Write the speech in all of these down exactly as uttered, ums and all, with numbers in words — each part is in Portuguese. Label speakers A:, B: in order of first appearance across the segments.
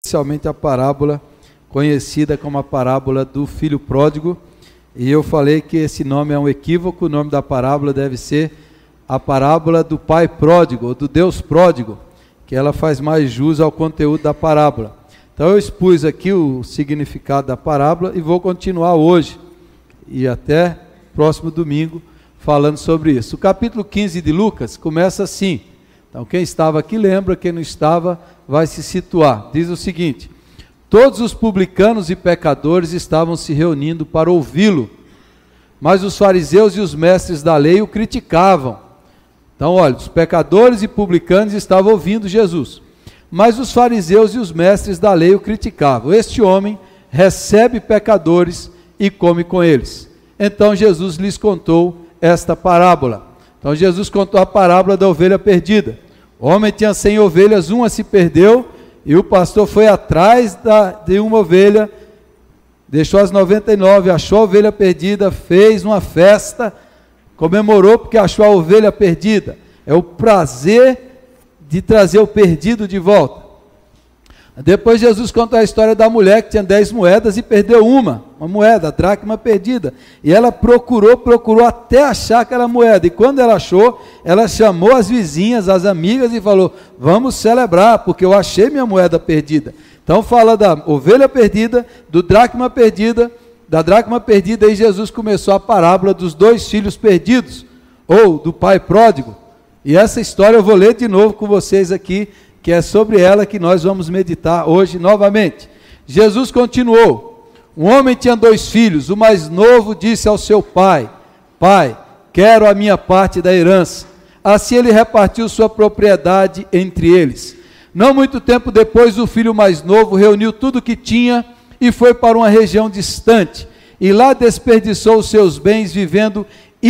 A: especialmente a parábola conhecida como a parábola do filho pródigo, e eu falei que esse nome é um equívoco. O nome da parábola deve ser a parábola do pai pródigo, ou do Deus pródigo, que ela faz mais jus ao conteúdo da parábola. Então eu expus aqui o significado da parábola e vou continuar hoje e até próximo domingo falando sobre isso. O capítulo quinze de Lucas começa assim. Então quem estava aqui lembra, quem não estava vai se situar. Diz o seguinte: todos os publicanos e pecadores estavam se reunindo para ouvi-lo, mas os fariseus e os mestres da lei o criticavam. Então olha, os pecadores e publicanos estavam ouvindo Jesus, mas os fariseus e os mestres da lei o criticavam. Este homem recebe pecadores e come com eles. Então Jesus lhes contou esta parábola. Então Jesus contou a parábola da ovelha perdida. O homem tinha cem ovelhas, uma se perdeu, e o pastor foi atrás da, de uma ovelha, deixou as noventa e nove, achou a ovelha perdida, fez uma festa, comemorou porque achou a ovelha perdida. É o prazer de trazer o perdido de volta. Depois Jesus conta a história da mulher que tinha dez moedas e perdeu uma, uma moeda, a dracma perdida. E ela procurou, procurou até achar aquela moeda. E quando ela achou, ela chamou as vizinhas, as amigas e falou: vamos celebrar, porque eu achei minha moeda perdida. Então fala da ovelha perdida, do dracma perdida, da dracma perdida, e Jesus começou a parábola dos dois filhos perdidos, ou do pai pródigo. E essa história eu vou ler de novo com vocês aqui, que é sobre ela que nós vamos meditar hoje novamente. Jesus continuou: um homem tinha dois filhos. O mais novo disse ao seu pai: pai, quero a minha parte da herança. Assim ele repartiu sua propriedade entre eles. Não muito tempo depois, o filho mais novo reuniu tudo o que tinha e foi para uma região distante, e lá desperdiçou os seus bens vivendo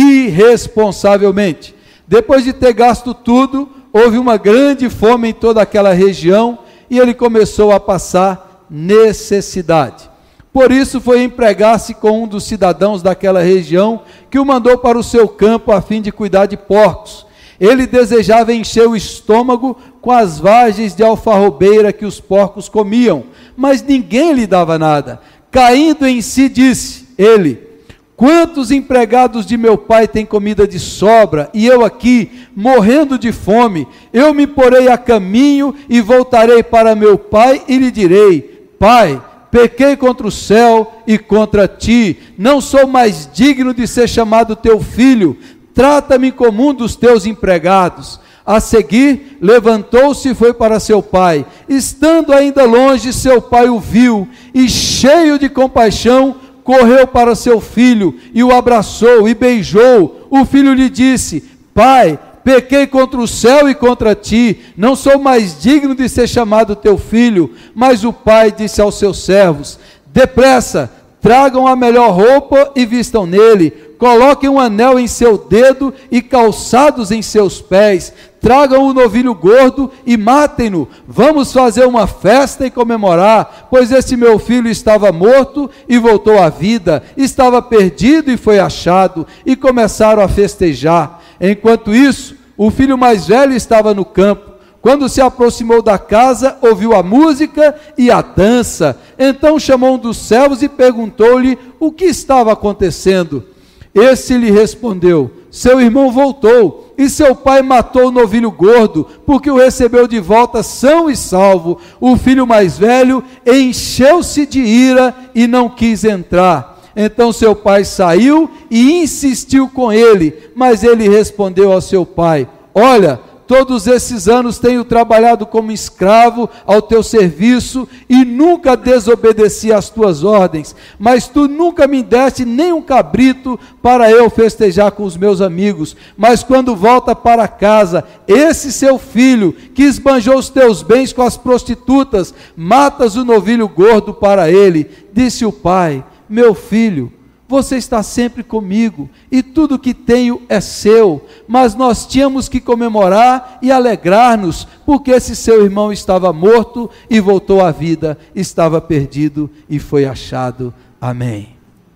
A: irresponsavelmente. Depois de ter gasto tudo, houve uma grande fome em toda aquela região, e ele começou a passar necessidade. Por isso foi empregar-se com um dos cidadãos daquela região, que o mandou para o seu campo a fim de cuidar de porcos. Ele desejava encher o estômago com as vagens de alfarrobeira que os porcos comiam, mas ninguém lhe dava nada. Caindo em si, disse ele: quantos empregados de meu pai têm comida de sobra, e eu aqui, morrendo de fome? Eu me porei a caminho e voltarei para meu pai e lhe direi: pai, pequei contra o céu e contra ti, não sou mais digno de ser chamado teu filho, trata-me como um dos teus empregados. A seguir, levantou-se e foi para seu pai. Estando ainda longe, seu pai o viu, e cheio de compaixão, correu para seu filho, e o abraçou e beijou. O filho lhe disse: pai, pequei contra o céu e contra ti, não sou mais digno de ser chamado teu filho. Mas o pai disse aos seus servos: depressa, tragam a melhor roupa e vistam nele, coloquem um anel em seu dedo e calçados em seus pés, tragam o novilho gordo e matem-no, vamos fazer uma festa e comemorar, pois esse meu filho estava morto e voltou à vida, estava perdido e foi achado, e começaram a festejar. Enquanto isso, o filho mais velho estava no campo. Quando se aproximou da casa, ouviu a música e a dança. Então chamou um dos servos e perguntou-lhe o que estava acontecendo. Esse lhe respondeu: seu irmão voltou, e seu pai matou o novilho gordo, porque o recebeu de volta são e salvo. O filho mais velho encheu-se de ira e não quis entrar. Então seu pai saiu e insistiu com ele, mas ele respondeu ao seu pai: olha, todos esses anos tenho trabalhado como escravo ao teu serviço e nunca desobedeci às tuas ordens, mas tu nunca me deste nem um cabrito para eu festejar com os meus amigos. Mas quando volta para casa, esse seu filho, que esbanjou os teus bens com as prostitutas, matas o novilho gordo para ele. Disse o pai: meu filho, você está sempre comigo, e tudo que tenho é seu, mas nós tínhamos que comemorar e alegrar-nos, porque esse seu irmão estava morto e voltou à vida, estava perdido e foi achado. Amém.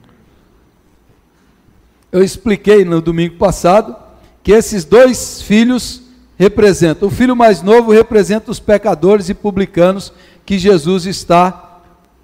A: Eu expliquei no domingo passado, que esses dois filhos representam, o filho mais novo representa os pecadores e publicanos, que Jesus está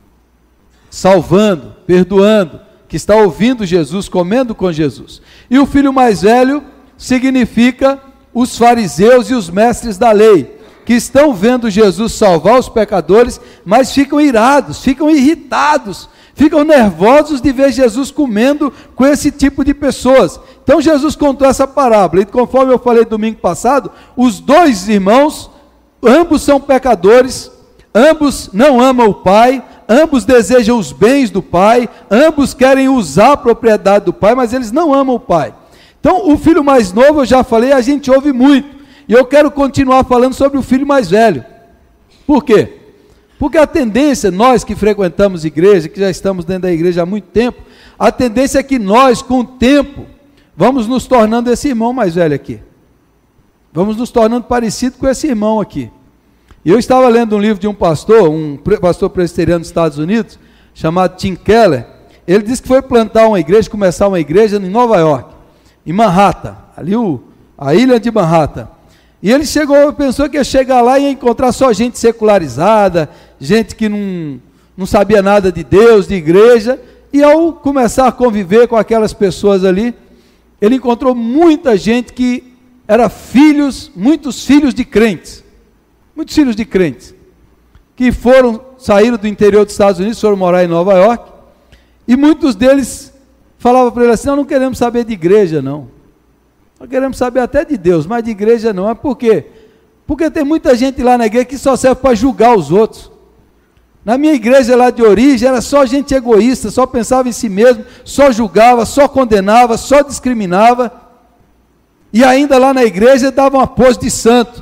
A: salvando, perdoando, que está ouvindo Jesus, comendo com Jesus. E o filho mais velho significa os fariseus e os mestres da lei, que estão vendo Jesus salvar os pecadores, mas ficam irados, ficam irritados, ficam nervosos de ver Jesus comendo com esse tipo de pessoas. Então Jesus contou essa parábola, e conforme eu falei domingo passado, os dois irmãos, ambos são pecadores, ambos não amam o Pai, ambos desejam os bens do Pai, ambos querem usar a propriedade do Pai, mas eles não amam o Pai. Então o filho mais novo, eu já falei, a gente ouve muito, e eu quero continuar falando sobre o filho mais velho. Por quê? Porque a tendência, nós que frequentamos igreja, que já estamos dentro da igreja há muito tempo, a tendência é que nós, com o tempo, vamos nos tornando esse irmão mais velho aqui. Vamos nos tornando parecido com esse irmão aqui. E eu estava lendo um livro de um pastor, um pastor presbiteriano dos Estados Unidos, chamado Tim Keller. Ele disse que foi plantar uma igreja, começar uma igreja em Nova York, em Manhattan, ali o, a ilha de Manhattan. E ele chegou, pensou que ia chegar lá e ia encontrar só gente secularizada, gente que não, não sabia nada de Deus, de igreja, e ao começar a conviver com aquelas pessoas ali, ele encontrou muita gente que era filhos, muitos filhos de crentes, muitos filhos de crentes, que foram, saíram do interior dos Estados Unidos, foram morar em Nova York, e muitos deles falavam para ele assim: nós não queremos saber de igreja não, nós queremos saber até de Deus, mas de igreja não. É por quê? Porque tem muita gente lá na igreja que só serve para julgar os outros. Na minha igreja lá de origem, era só gente egoísta, só pensava em si mesmo, só julgava, só condenava, só discriminava, e ainda lá na igreja dava uma pose de santo.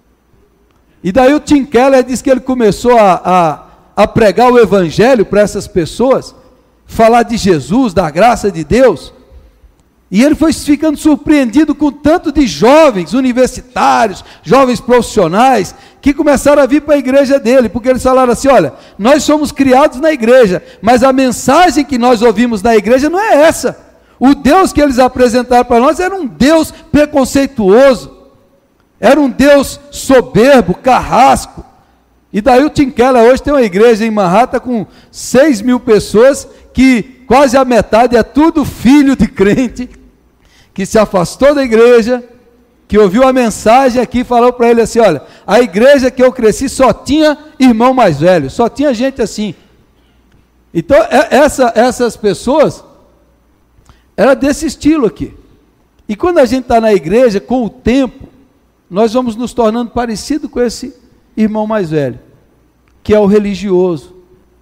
A: E daí o Tim Keller diz que ele começou a, a, a pregar o evangelho para essas pessoas, falar de Jesus, da graça de Deus, e ele foi ficando surpreendido com o tanto de jovens universitários, jovens profissionais, que começaram a vir para a igreja dele, porque eles falaram assim: olha, nós somos criados na igreja, mas a mensagem que nós ouvimos na igreja não é essa. O Deus que eles apresentaram para nós era um Deus preconceituoso, era um Deus soberbo, carrasco. E daí o Tim Keller hoje tem uma igreja em Manhattan com seis mil pessoas, que quase a metade é tudo filho de crente, que se afastou da igreja, que ouviu a mensagem aqui e falou para ele assim: olha, a igreja que eu cresci só tinha irmão mais velho, só tinha gente assim. Então essa, essas pessoas, era desse estilo aqui. E quando a gente está na igreja, com o tempo, nós vamos nos tornando parecido com esse irmão mais velho, que é o religioso.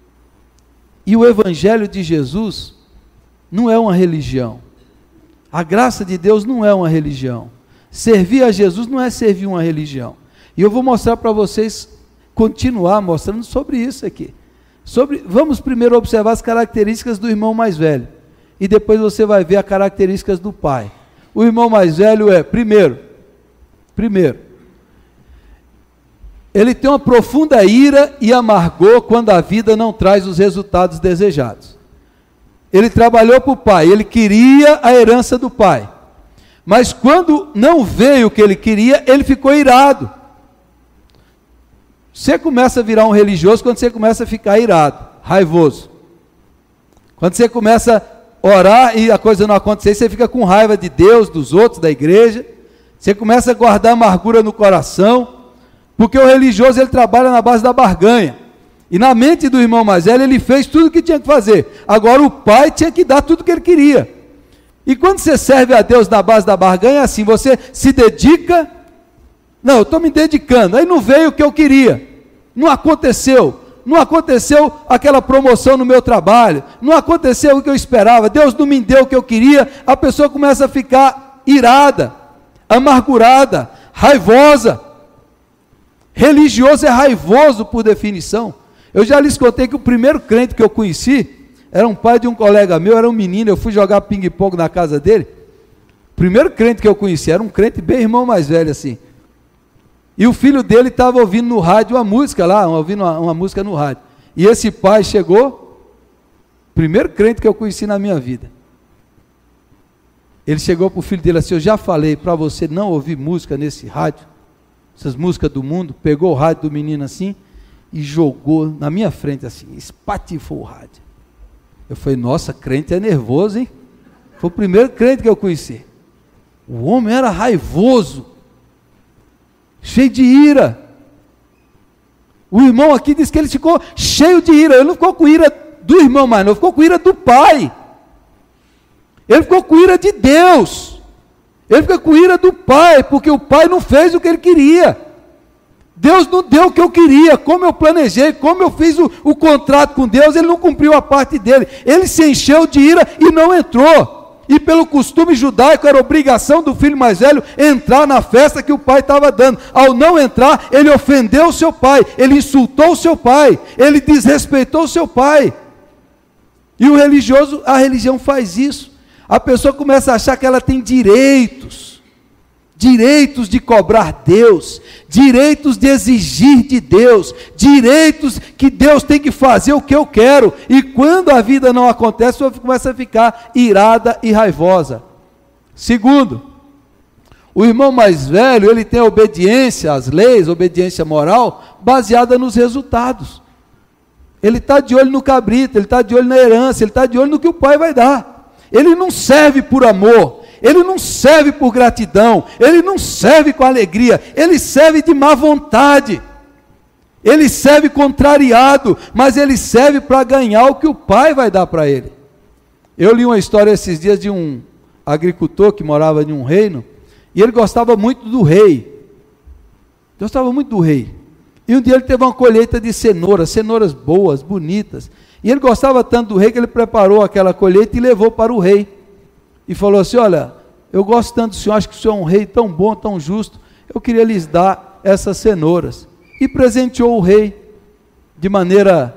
A: E o evangelho de Jesus não é uma religião. A graça de Deus não é uma religião. Servir a Jesus não é servir uma religião. E eu vou mostrar para vocês, continuar mostrando sobre isso aqui. Sobre, vamos primeiro observar as características do irmão mais velho, e depois você vai ver as características do pai. O irmão mais velho é, primeiro, primeiro, ele tem uma profunda ira e amargor quando a vida não traz os resultados desejados. Ele trabalhou para o pai, ele queria a herança do pai, mas quando não veio o que ele queria, ele ficou irado. Você começa a virar um religioso quando você começa a ficar irado, raivoso. Quando você começa a orar e a coisa não acontecer, você fica com raiva de Deus, dos outros, da igreja. Você começa a guardar amargura no coração, porque o religioso ele trabalha na base da barganha. E na mente do irmão mais velho, ele fez tudo o que tinha que fazer. Agora o pai tinha que dar tudo o que ele queria. E quando você serve a Deus na base da barganha, é assim, você se dedica. Não, eu estou me dedicando. Aí não veio o que eu queria. Não aconteceu. Não aconteceu aquela promoção no meu trabalho. Não aconteceu o que eu esperava. Deus não me deu o que eu queria. A pessoa começa a ficar irada, amargurada, raivosa. Religioso é raivoso por definição. Eu já lhes contei que o primeiro crente que eu conheci era um pai de um colega meu, era um menino, eu fui jogar ping-pong na casa dele. O primeiro crente que eu conheci era um crente bem irmão mais velho assim. E o filho dele estava ouvindo no rádio uma música lá, ouvindo uma, uma música no rádio. E esse pai chegou, primeiro crente que eu conheci na minha vida. Ele chegou para o filho dele assim: eu já falei para você não ouvir música nesse rádio, essas músicas do mundo. Pegou o rádio do menino assim, e jogou na minha frente assim, espatifou o rádio. Eu falei, nossa, crente é nervoso, hein? Foi o primeiro crente que eu conheci. O homem era raivoso, cheio de ira. O irmão aqui disse que ele ficou cheio de ira. Ele não ficou com ira do irmão mais não, ficou com ira do pai. Ele ficou com ira de Deus. Ele ficou com ira do pai, porque o pai não fez o que ele queria. Deus não deu o que eu queria, como eu planejei, como eu fiz o, o contrato com Deus, ele não cumpriu a parte dele. Ele se encheu de ira e não entrou. E pelo costume judaico era obrigação do filho mais velho entrar na festa que o pai estava dando. Ao não entrar, ele ofendeu o seu pai, ele insultou o seu pai, ele desrespeitou o seu pai. E o religioso, a religião faz isso. A pessoa começa a achar que ela tem direitos, direitos de cobrar Deus, direitos de exigir de Deus, direitos que Deus tem que fazer o que eu quero, e quando a vida não acontece, ela começa a ficar irada e raivosa. Segundo, o irmão mais velho, ele tem a obediência às leis, obediência moral, baseada nos resultados. Ele está de olho no cabrito, ele está de olho na herança, ele está de olho no que o pai vai dar. Ele não serve por amor, ele não serve por gratidão, ele não serve com alegria, ele serve de má vontade, ele serve contrariado, mas ele serve para ganhar o que o pai vai dar para ele. Eu li uma história esses dias de um agricultor que morava em um reino, e ele gostava muito do rei, gostava muito do rei, e um dia ele teve uma colheita de cenouras, cenouras boas, bonitas, e ele gostava tanto do rei que ele preparou aquela colheita e levou para o rei. E falou assim, olha, eu gosto tanto do senhor, acho que o senhor é um rei tão bom, tão justo, eu queria lhes dar essas cenouras. E presenteou o rei de maneira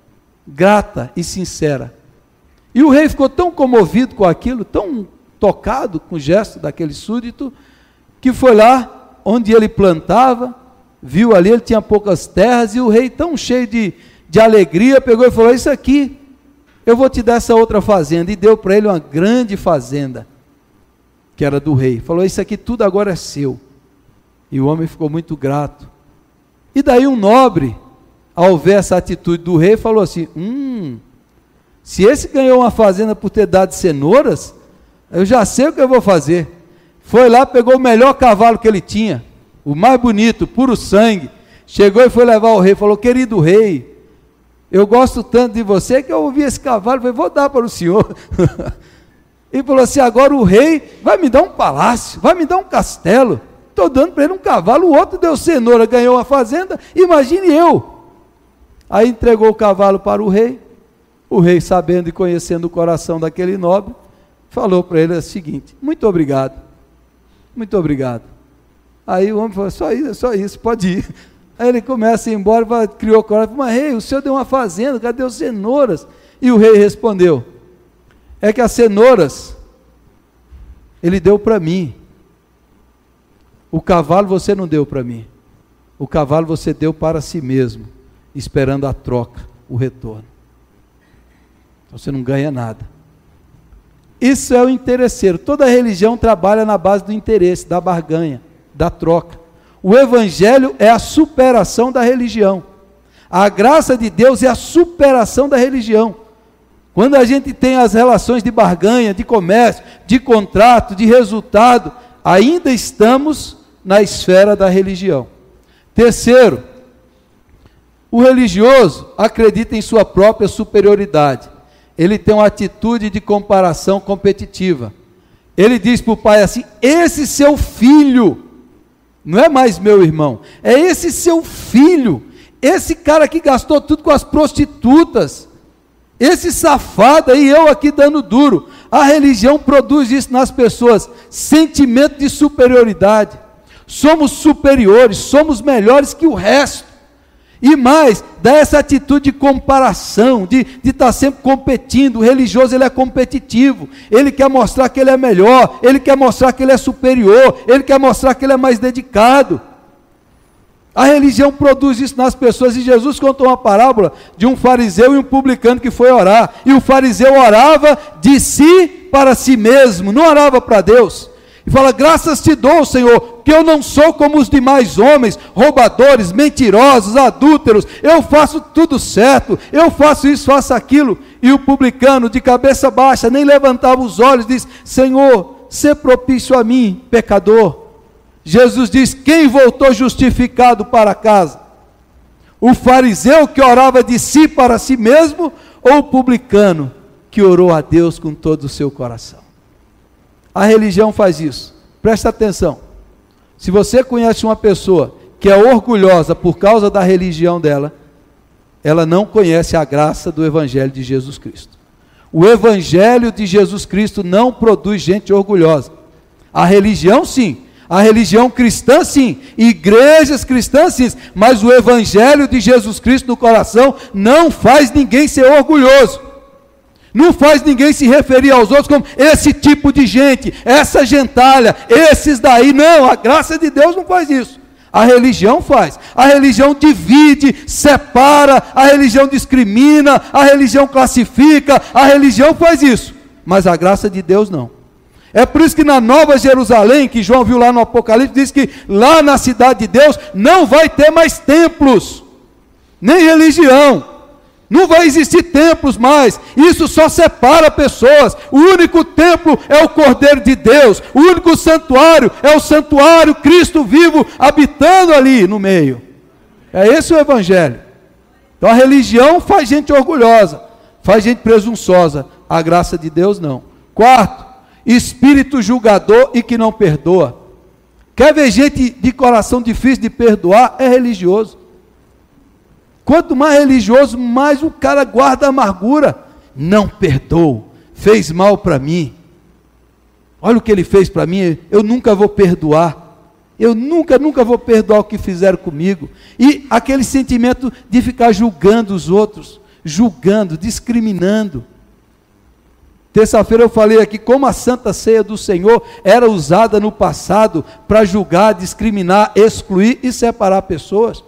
A: grata e sincera. E o rei ficou tão comovido com aquilo, tão tocado com o gesto daquele súdito, que foi lá onde ele plantava, viu ali, ele tinha poucas terras, e o rei tão cheio de de alegria, pegou e falou, isso aqui, eu vou te dar essa outra fazenda, e deu para ele uma grande fazenda, que era do rei, falou, isso aqui tudo agora é seu, e o homem ficou muito grato, e daí um nobre, ao ver essa atitude do rei, falou assim, hum, se esse ganhou uma fazenda por ter dado cenouras, eu já sei o que eu vou fazer, foi lá, pegou o melhor cavalo que ele tinha, o mais bonito, puro sangue, chegou e foi levar ao rei, falou, querido rei, eu gosto tanto de você que eu ouvi esse cavalo, falei, vou dar para o senhor. E falou assim, agora o rei vai me dar um palácio, vai me dar um castelo, estou dando para ele um cavalo, o outro deu cenoura, ganhou a fazenda, imagine eu. Aí entregou o cavalo para o rei, o rei sabendo e conhecendo o coração daquele nobre, falou para ele o seguinte, muito obrigado, muito obrigado. Aí o homem falou, só isso, só isso, pode ir. Aí ele começa a ir embora, vai, criou coragem, mas rei, o senhor deu uma fazenda, cadê as cenouras? E o rei respondeu, é que as cenouras, ele deu para mim, o cavalo você não deu para mim, o cavalo você deu para si mesmo, esperando a troca, o retorno, então você não ganha nada. Isso é o interesseiro, toda religião trabalha na base do interesse, da barganha, da troca. O evangelho é a superação da religião, a graça de Deus é a superação da religião. Quando a gente tem as relações de barganha, de comércio, de contrato, de resultado, ainda estamos na esfera da religião. Terceiro, o religioso acredita em sua própria superioridade, ele tem uma atitude de comparação competitiva, ele diz para o pai assim, esse seu filho, não é mais meu irmão, é esse seu filho, esse cara que gastou tudo com as prostitutas, esse safado aí, eu aqui dando duro. A religião produz isso nas pessoas, sentimento de superioridade, somos superiores, somos melhores que o resto, e mais, dá essa atitude de comparação, de estar sempre competindo. O religioso ele é competitivo, ele quer mostrar que ele é melhor, ele quer mostrar que ele é superior, ele quer mostrar que ele é mais dedicado. A religião produz isso nas pessoas, e Jesus contou uma parábola de um fariseu e um publicano que foi orar, e o fariseu orava de si para si mesmo, não orava para Deus, e fala: graças te dou, Senhor, que eu não sou como os demais homens, roubadores, mentirosos, adúlteros, eu faço tudo certo, eu faço isso, faço aquilo. E o publicano, de cabeça baixa, nem levantava os olhos, diz: Senhor, sê propício a mim, pecador. Jesus diz: quem voltou justificado para casa? O fariseu que orava de si para si mesmo, ou o publicano que orou a Deus com todo o seu coração? A religião faz isso. Presta atenção. Se você conhece uma pessoa que é orgulhosa por causa da religião dela, ela não conhece a graça do Evangelho de Jesus Cristo. O Evangelho de Jesus Cristo não produz gente orgulhosa. A religião sim, a religião cristã sim, igrejas cristãs sim, mas o Evangelho de Jesus Cristo no coração não faz ninguém ser orgulhoso. Não faz ninguém se referir aos outros como esse tipo de gente, essa gentalha, esses daí. Não, a graça de Deus não faz isso. A religião faz. A religião divide, separa, a religião discrimina, a religião classifica, a religião faz isso. Mas a graça de Deus não. É por isso que na Nova Jerusalém, que João viu lá no Apocalipse, diz que lá na cidade de Deus não vai ter mais templos, nem religião. Não vai existir templos mais. Isso só separa pessoas. O único templo é o Cordeiro de Deus. O único santuário é o santuário, Cristo vivo habitando ali no meio. É esse o Evangelho. Então a religião faz gente orgulhosa, faz gente presunçosa. A graça de Deus não. Quarto, espírito julgador e que não perdoa. Quer ver gente de coração difícil de perdoar? É religioso. Quanto mais religioso, mais o cara guarda amargura. Não perdoou, fez mal para mim. Olha o que ele fez para mim, eu nunca vou perdoar. Eu nunca, nunca vou perdoar o que fizeram comigo. E aquele sentimento de ficar julgando os outros, julgando, discriminando. Terça-feira eu falei aqui como a Santa Ceia do Senhor era usada no passado para julgar, discriminar, excluir e separar pessoas.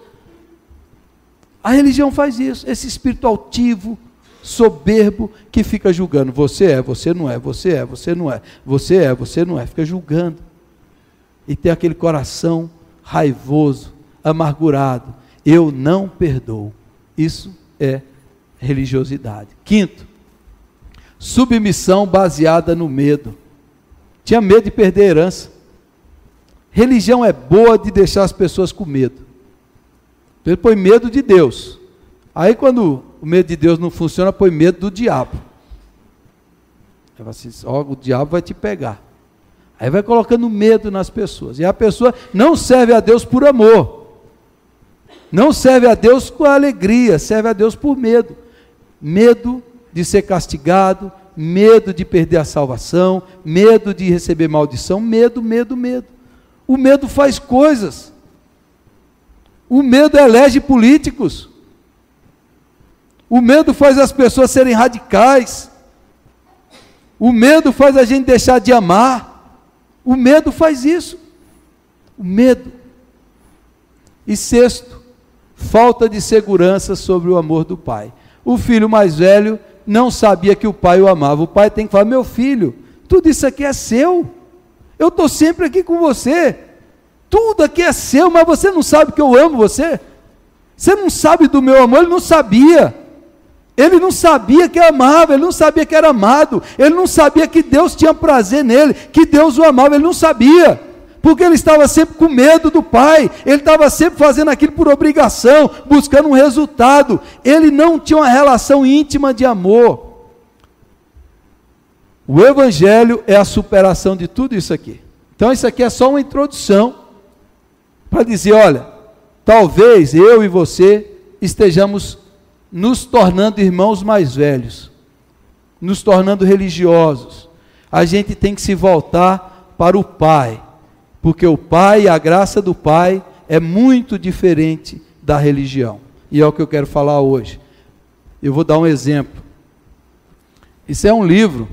A: A religião faz isso, esse espírito altivo, soberbo, que fica julgando, você é, você não é, você é, você não é, você é, você não é, fica julgando, e tem aquele coração raivoso, amargurado, eu não perdoo. Isso é religiosidade. Quinto, submissão baseada no medo. Tinha medo de perder a herança. Religião é boa de deixar as pessoas com medo. Ele põe medo de Deus. Aí quando o medo de Deus não funciona, põe medo do diabo. Ele fala assim, ó, o diabo vai te pegar. Aí vai colocando medo nas pessoas. E a pessoa não serve a Deus por amor. Não serve a Deus com alegria, serve a Deus por medo. Medo de ser castigado, medo de perder a salvação, medo de receber maldição, medo, medo, medo. O medo faz coisas. O medo elege políticos. O medo faz as pessoas serem radicais. O medo faz a gente deixar de amar. O medo faz isso. O medo. E sexto, falta de segurança sobre o amor do pai. O filho mais velho não sabia que o pai o amava. O pai tem que falar, meu filho, tudo isso aqui é seu. Eu estou sempre aqui com você. Tudo aqui é seu, mas você não sabe que eu amo você? Você não sabe do meu amor? Ele não sabia. Ele não sabia que amava, ele não sabia que era amado, ele não sabia que Deus tinha prazer nele, que Deus o amava, ele não sabia. Porque ele estava sempre com medo do pai, ele estava sempre fazendo aquilo por obrigação, buscando um resultado. Ele não tinha uma relação íntima de amor. O Evangelho é a superação de tudo isso aqui. Então isso aqui é só uma introdução, para dizer, olha, talvez eu e você estejamos nos tornando irmãos mais velhos, nos tornando religiosos. A gente tem que se voltar para o Pai, porque o Pai, a graça do Pai é muito diferente da religião, e é o que eu quero falar hoje. Eu vou dar um exemplo. Isso é um livro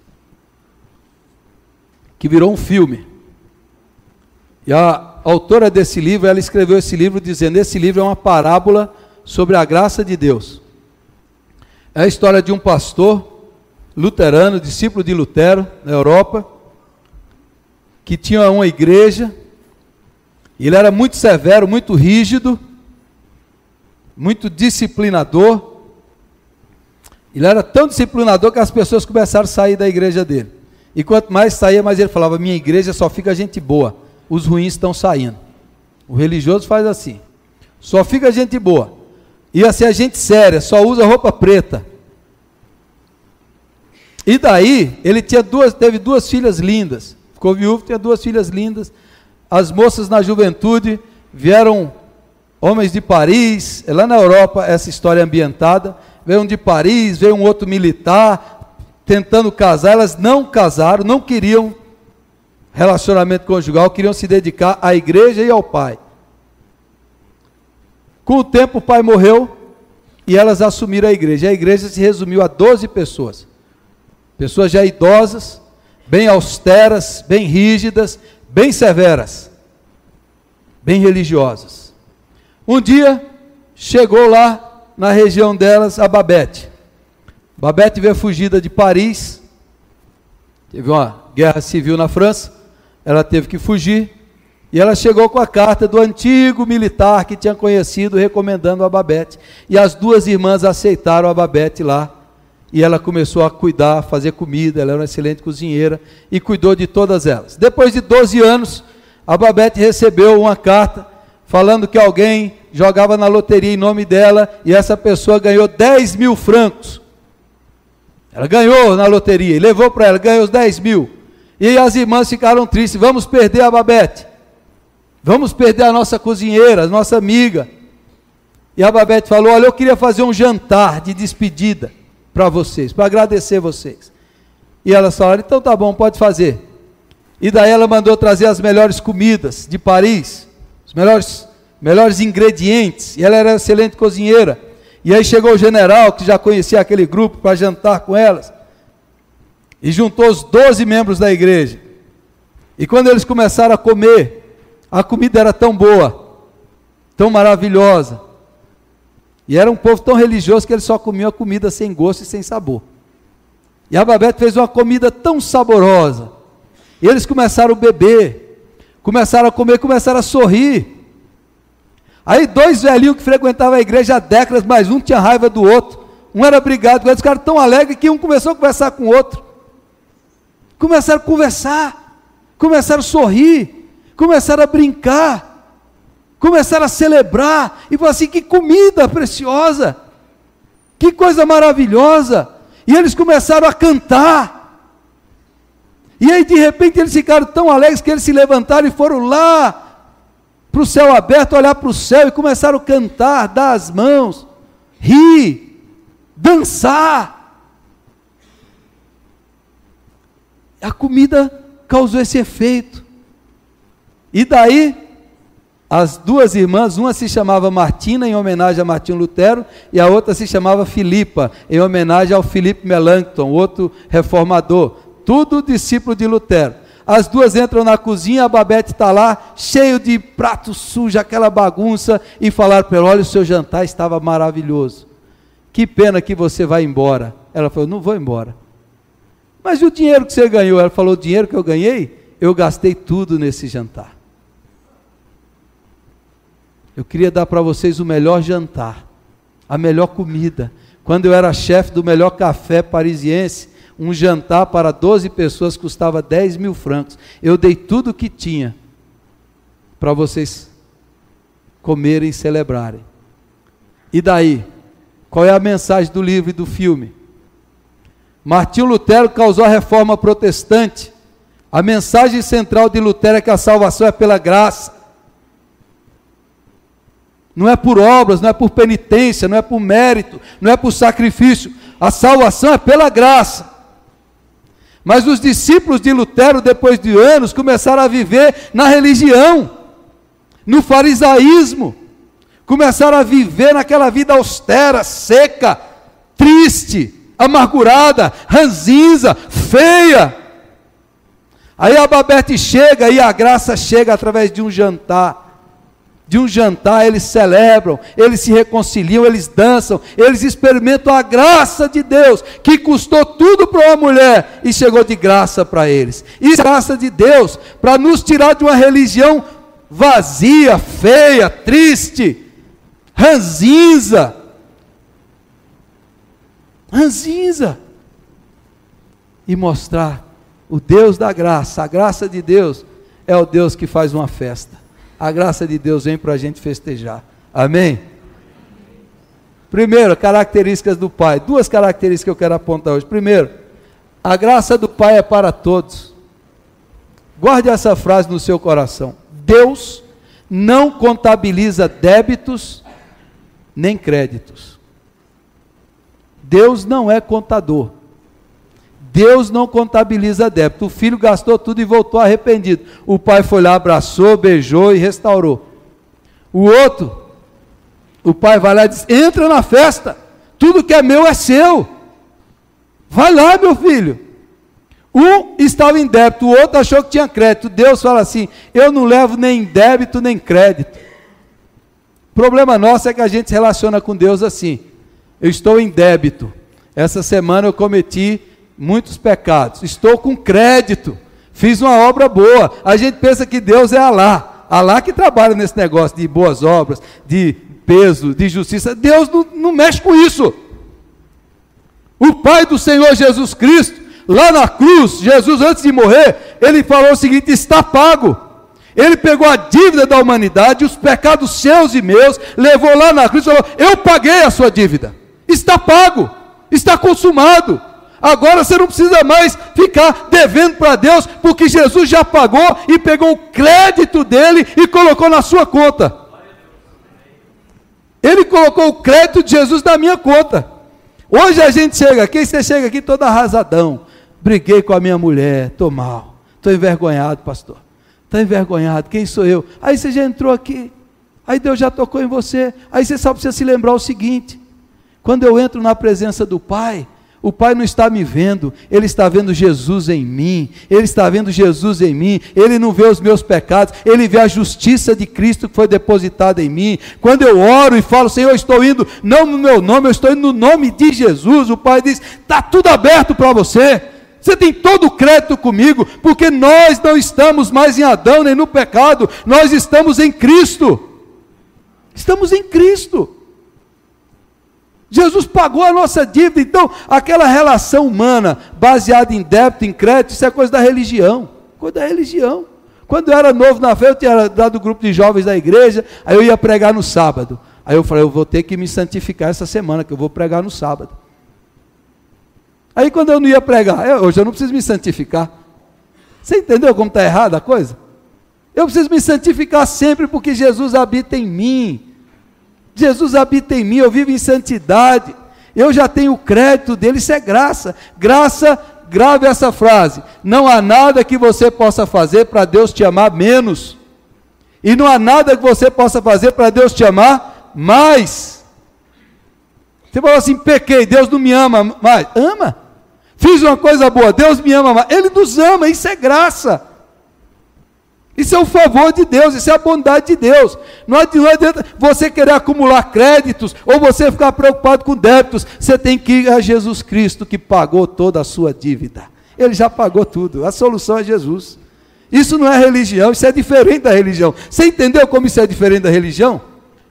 A: que virou um filme, e a A autora desse livro, ela escreveu esse livro dizendo, esse livro é uma parábola sobre a graça de Deus. É a história de um pastor luterano, discípulo de Lutero, na Europa, que tinha uma igreja. Ele era muito severo, muito rígido, muito disciplinador. Ele era tão disciplinador que as pessoas começaram a sair da igreja dele. E quanto mais saía, mais ele falava: minha igreja só fica gente boa, os ruins estão saindo. O religioso faz assim, só fica gente boa. E assim, a gente séria, só usa roupa preta. E daí, ele tinha duas, teve duas filhas lindas, ficou viúvo, tinha duas filhas lindas. As moças na juventude vieram, homens de Paris, lá na Europa, essa história ambientada, veio um de Paris, veio um outro militar, tentando casar. Elas não casaram, não queriam relacionamento conjugal, queriam se dedicar à igreja e ao pai. Com o tempo o pai morreu e elas assumiram a igreja. A igreja se resumiu a doze pessoas, pessoas já idosas, bem austeras, bem rígidas, bem severas, bem religiosas. Um dia, chegou lá na região delas a Babette. Babette veio fugida de Paris, teve uma guerra civil na França, ela teve que fugir, e ela chegou com a carta do antigo militar que tinha conhecido, recomendando a Babette, e as duas irmãs aceitaram a Babette lá, e ela começou a cuidar, fazer comida. Ela era uma excelente cozinheira, e cuidou de todas elas. Depois de doze anos, a Babette recebeu uma carta, falando que alguém jogava na loteria em nome dela, e essa pessoa ganhou dez mil francos, ela ganhou na loteria, e levou para ela, ganhou os dez mil, e as irmãs ficaram tristes: vamos perder a Babette, vamos perder a nossa cozinheira, a nossa amiga. E a Babette falou: olha, eu queria fazer um jantar de despedida para vocês, para agradecer vocês. E elas falaram: então tá bom, pode fazer. E daí ela mandou trazer as melhores comidas de Paris, os melhores, melhores ingredientes, e ela era excelente cozinheira. E aí chegou o general, que já conhecia aquele grupo, para jantar com elas, e juntou os doze membros da igreja. E quando eles começaram a comer, a comida era tão boa, tão maravilhosa, e era um povo tão religioso que eles só comiam a comida sem gosto e sem sabor. E a Babette fez uma comida tão saborosa, e eles começaram a beber, começaram a comer, começaram a sorrir. Aí dois velhinhos que frequentavam a igreja há décadas, mas um tinha raiva do outro, um era brigado com eles, ficaram tão alegres que um começou a conversar com o outro, começaram a conversar, começaram a sorrir, começaram a brincar, começaram a celebrar, e falaram assim: que comida preciosa, que coisa maravilhosa. E eles começaram a cantar, e aí de repente eles ficaram tão alegres que eles se levantaram e foram lá para o céu aberto, olhar para o céu, e começaram a cantar, dar as mãos, rir, dançar. A comida causou esse efeito. E daí, as duas irmãs, uma se chamava Martina, em homenagem a Martinho Lutero, e a outra se chamava Filipa, em homenagem ao Philippe Melanchthon, outro reformador, tudo discípulo de Lutero. As duas entram na cozinha, a Babette está lá, cheio de prato sujo, aquela bagunça, e falaram para ela: olha, o seu jantar estava maravilhoso, que pena que você vai embora. Ela falou: não vou embora. Mas e o dinheiro que você ganhou? Ela falou: o dinheiro que eu ganhei, eu gastei tudo nesse jantar. Eu queria dar para vocês o melhor jantar, a melhor comida. Quando eu era chefe do melhor café parisiense, um jantar para doze pessoas custava dez mil francos. Eu dei tudo o que tinha para vocês comerem e celebrarem. E daí? Qual é a mensagem do livro e do filme? Martinho Lutero causou a reforma protestante. A mensagem central de Lutero é que a salvação é pela graça. Não é por obras, não é por penitência, não é por mérito, não é por sacrifício. A salvação é pela graça. Mas os discípulos de Lutero, depois de anos, começaram a viver na religião, no farisaísmo, começaram a viver naquela vida austera, seca, triste, amargurada, ranzinza, feia. Aí a Babette chega, e a graça chega através de um jantar de um jantar, eles celebram, eles se reconciliam, eles dançam, eles experimentam a graça de Deus, que custou tudo para uma mulher e chegou de graça para eles. E a graça de Deus para nos tirar de uma religião vazia, feia, triste, ranzinza. Ranzinza. E mostrar o Deus da graça. A graça de Deus é o Deus que faz uma festa. A graça de Deus vem para a gente festejar. Amém? Primeiro, características do Pai. Duas características que eu quero apontar hoje. Primeiro, a graça do Pai é para todos. Guarde essa frase no seu coração. Deus não contabiliza débitos nem créditos. Deus não é contador. Deus não contabiliza débito. O filho gastou tudo e voltou arrependido. O pai foi lá, abraçou, beijou e restaurou. O outro, o pai vai lá e diz: entra na festa, tudo que é meu é seu. Vai lá, meu filho. Um estava em débito, o outro achou que tinha crédito. Deus fala assim: eu não levo nem débito nem crédito. O problema nosso é que a gente se relaciona com Deus assim: eu estou em débito, essa semana eu cometi muitos pecados, estou com crédito, fiz uma obra boa. A gente pensa que Deus é Alá, Alá que trabalha nesse negócio de boas obras, de peso, de justiça. Deus não, não mexe com isso. O Pai do Senhor Jesus Cristo, lá na cruz, Jesus antes de morrer, ele falou o seguinte: está pago. Ele pegou a dívida da humanidade, os pecados seus e meus, levou lá na cruz e falou: eu paguei a sua dívida, está pago, está consumado. Agora você não precisa mais ficar devendo para Deus, porque Jesus já pagou e pegou o crédito dele e colocou na sua conta. Ele colocou o crédito de Jesus na minha conta. Hoje a gente chega aqui, você chega aqui todo arrasadão: briguei com a minha mulher, estou mal, estou envergonhado, pastor, estou envergonhado, quem sou eu? Aí você já entrou aqui, aí Deus já tocou em você, aí você só precisa se lembrar o seguinte: quando eu entro na presença do Pai, o Pai não está me vendo, Ele está vendo Jesus em mim, Ele está vendo Jesus em mim, Ele não vê os meus pecados, Ele vê a justiça de Cristo que foi depositada em mim. Quando eu oro e falo: Senhor, eu estou indo, não no meu nome, eu estou indo no nome de Jesus, o Pai diz: está tudo aberto para você, você tem todo o crédito comigo, porque nós não estamos mais em Adão nem no pecado, nós estamos em Cristo, estamos em Cristo. Jesus pagou a nossa dívida. Então, aquela relação humana, baseada em débito, em crédito, isso é coisa da religião, coisa da religião. Quando eu era novo na fé, eu tinha dado o grupo de jovens da igreja, aí eu ia pregar no sábado, aí eu falei: eu vou ter que me santificar essa semana, que eu vou pregar no sábado. Aí quando eu não ia pregar, eu, hoje eu não preciso me santificar. Você entendeu como está errada a coisa? Eu preciso me santificar sempre, porque Jesus habita em mim. Jesus habita em mim, eu vivo em santidade, eu já tenho o crédito dele, isso é graça. Graça, grave essa frase: não há nada que você possa fazer para Deus te amar menos, e não há nada que você possa fazer para Deus te amar mais. Você falou assim: pequei, Deus não me ama mais. Ama. Fiz uma coisa boa, Deus me ama mais. Ele nos ama, isso é graça. Isso é o favor de Deus, isso é a bondade de Deus. Não adianta você querer acumular créditos, ou você ficar preocupado com débitos. Você tem que ir a Jesus Cristo, que pagou toda a sua dívida. Ele já pagou tudo, a solução é Jesus. Isso não é religião, isso é diferente da religião. Você entendeu como isso é diferente da religião?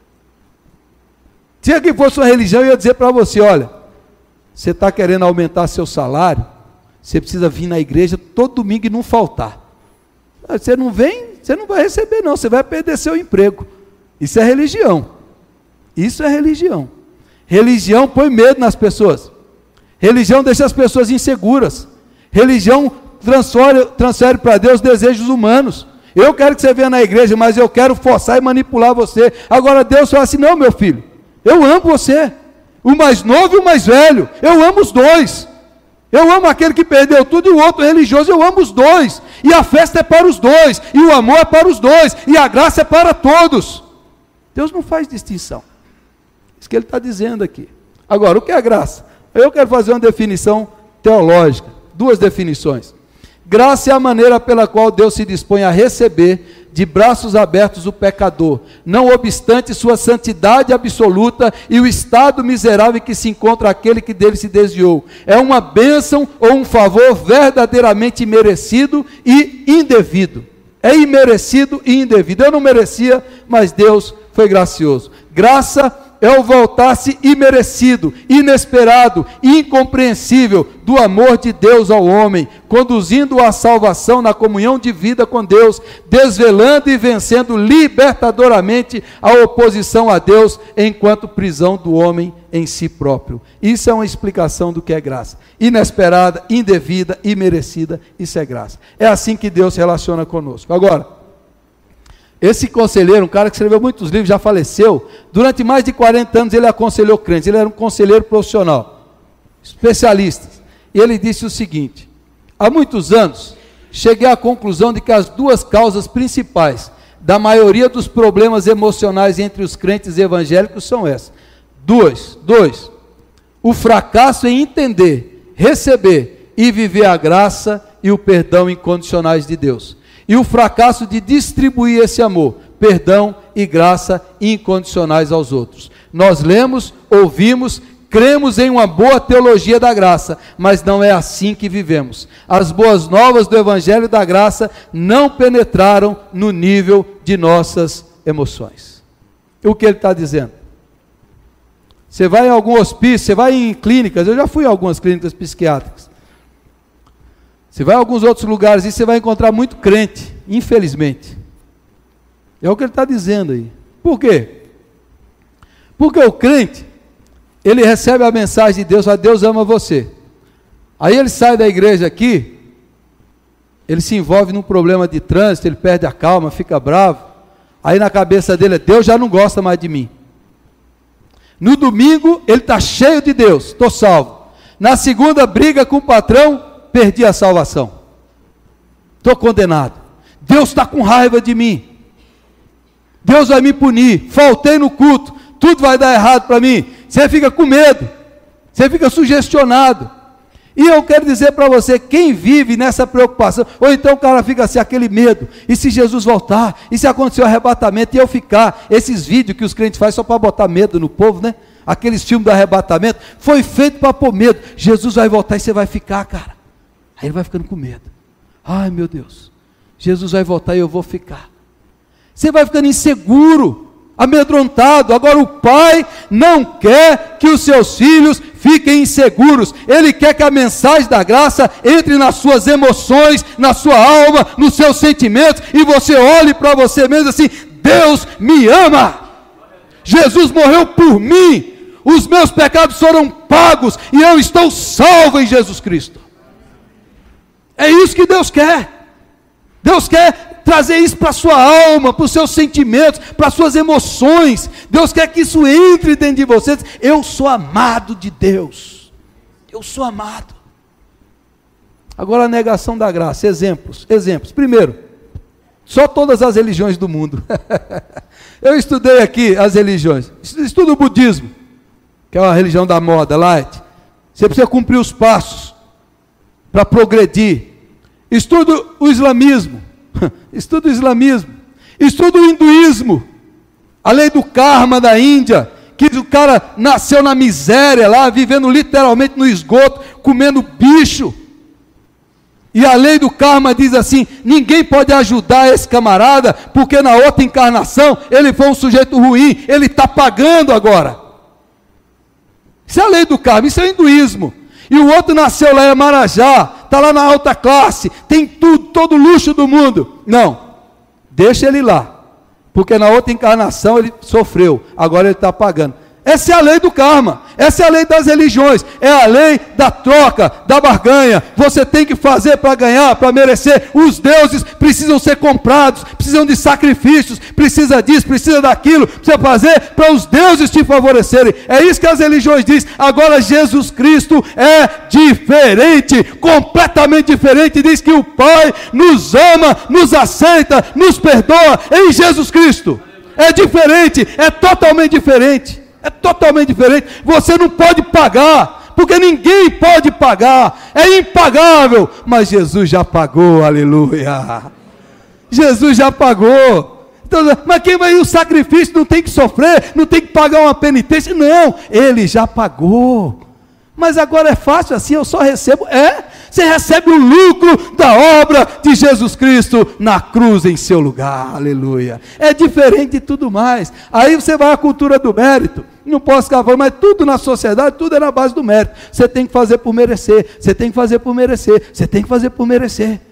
A: Se aqui fosse uma religião, eu ia dizer para você: olha, você está querendo aumentar seu salário, você precisa vir na igreja todo domingo e não faltar. Você não vem, você não vai receber não, você vai perder seu emprego. Isso é religião. Isso é religião. Religião põe medo nas pessoas. Religião deixa as pessoas inseguras. Religião transfere, transfere para Deus desejos humanos. Eu quero que você venha na igreja, mas eu quero forçar e manipular você. Agora Deus fala assim: não, meu filho, eu amo você, o mais novo e o mais velho, eu amo os dois. Eu amo aquele que perdeu tudo e o outro religioso, eu amo os dois. E a festa é para os dois, e o amor é para os dois, e a graça é para todos. Deus não faz distinção. Isso que ele está dizendo aqui. Agora, o que é graça? Eu quero fazer uma definição teológica, duas definições. Graça é a maneira pela qual Deus se dispõe a receber, de braços abertos o pecador, não obstante sua santidade absoluta e o estado miserável em que se encontra aquele que dele se desviou. É uma bênção ou um favor verdadeiramente imerecido e indevido. É imerecido e indevido. Eu não merecia, mas Deus foi gracioso. Graça é o voltar-se imerecido, inesperado, incompreensível do amor de Deus ao homem, conduzindo-o à salvação na comunhão de vida com Deus, desvelando e vencendo libertadoramente a oposição a Deus, enquanto prisão do homem em si próprio. Isso é uma explicação do que é graça. Inesperada, indevida, imerecida, isso é graça. É assim que Deus se relaciona conosco. Agora, esse conselheiro, um cara que escreveu muitos livros, já faleceu. Durante mais de quarenta anos ele aconselhou crentes. Ele era um conselheiro profissional, especialista. E ele disse o seguinte: há muitos anos cheguei à conclusão de que as duas causas principais da maioria dos problemas emocionais entre os crentes evangélicos são essas. Duas. Dois. O fracasso em entender, receber e viver a graça e o perdão incondicionais de Deus. E o fracasso de distribuir esse amor, perdão e graça incondicionais aos outros. Nós lemos, ouvimos, cremos em uma boa teologia da graça, mas não é assim que vivemos. As boas novas do Evangelho da Graça não penetraram no nível de nossas emoções. O que ele está dizendo? Você vai em algum hospício, você vai em clínicas, eu já fui em algumas clínicas psiquiátricas. Você vai a alguns outros lugares e você vai encontrar muito crente, infelizmente. É o que ele está dizendo aí. Por quê? Porque o crente, ele recebe a mensagem de Deus, a Deus ama você. Aí ele sai da igreja aqui, ele se envolve num problema de trânsito, ele perde a calma, fica bravo. Aí na cabeça dele é: Deus já não gosta mais de mim. No domingo, ele está cheio de Deus, estou salvo. Na segunda, briga com o patrão, perdi a salvação, estou condenado, Deus está com raiva de mim, Deus vai me punir, faltei no culto, tudo vai dar errado para mim. Você fica com medo, você fica sugestionado. E eu quero dizer para você, quem vive nessa preocupação, ou então o cara fica assim, aquele medo, e se Jesus voltar, e se acontecer o arrebatamento, e eu ficar, esses vídeos que os crentes fazem só para botar medo no povo, né? Aqueles filmes do arrebatamento, foi feito para pôr medo. Jesus vai voltar e você vai ficar, cara. Aí ele vai ficando com medo. Ai meu Deus, Jesus vai voltar e eu vou ficar. Você vai ficando inseguro, amedrontado. Agora o pai não quer que os seus filhos fiquem inseguros. Ele quer que a mensagem da graça entre nas suas emoções, na sua alma, nos seus sentimentos, e você olhe para você mesmo assim: Deus me ama, Jesus morreu por mim, os meus pecados foram pagos e eu estou salvo em Jesus Cristo. É isso que Deus quer. Deus quer trazer isso para a sua alma, para os seus sentimentos, para as suas emoções. Deus quer que isso entre dentro de vocês. Eu sou amado de Deus. Eu sou amado. Agora a negação da graça. Exemplos. Exemplos. Primeiro, só todas as religiões do mundo. Eu estudei aqui as religiões. Estudo o budismo, que é uma religião da moda, light. Você precisa cumprir os passos para progredir. Estudo o islamismo, estudo o islamismo, estudo o hinduísmo, a lei do karma da Índia, que o cara nasceu na miséria lá, vivendo literalmente no esgoto, comendo bicho, e a lei do karma diz assim: ninguém pode ajudar esse camarada, porque na outra encarnação ele foi um sujeito ruim, ele está pagando agora. Isso é a lei do karma, isso é o hinduísmo. E o outro nasceu lá em Marajá, está lá na alta classe, tem tudo, todo o luxo do mundo. Não, deixa ele lá, porque na outra encarnação ele sofreu, agora ele está pagando. Essa é a lei do karma, essa é a lei das religiões, é a lei da troca, da barganha. Você tem que fazer para ganhar, para merecer. Os deuses precisam ser comprados, precisam de sacrifícios, precisa disso, precisa daquilo, precisa fazer para os deuses te favorecerem. É isso que as religiões dizem. Agora Jesus Cristo é diferente, completamente diferente. Diz que o Pai nos ama, nos aceita, nos perdoa em Jesus Cristo. É diferente, é totalmente diferente. É totalmente diferente. Você não pode pagar, porque ninguém pode pagar, é impagável, mas Jesus já pagou, aleluia. Jesus já pagou. Então, mas quem vai ir o sacrifício não tem que sofrer, não tem que pagar uma penitência. Não, ele já pagou. Mas agora é fácil assim, eu só recebo. É, você recebe o lucro da obra de Jesus Cristo na cruz em seu lugar. Aleluia. É diferente de tudo mais. Aí você vai à cultura do mérito. Não posso ficar falando, mas tudo na sociedade, tudo é na base do mérito. Você tem que fazer por merecer, você tem que fazer por merecer, você tem que fazer por merecer.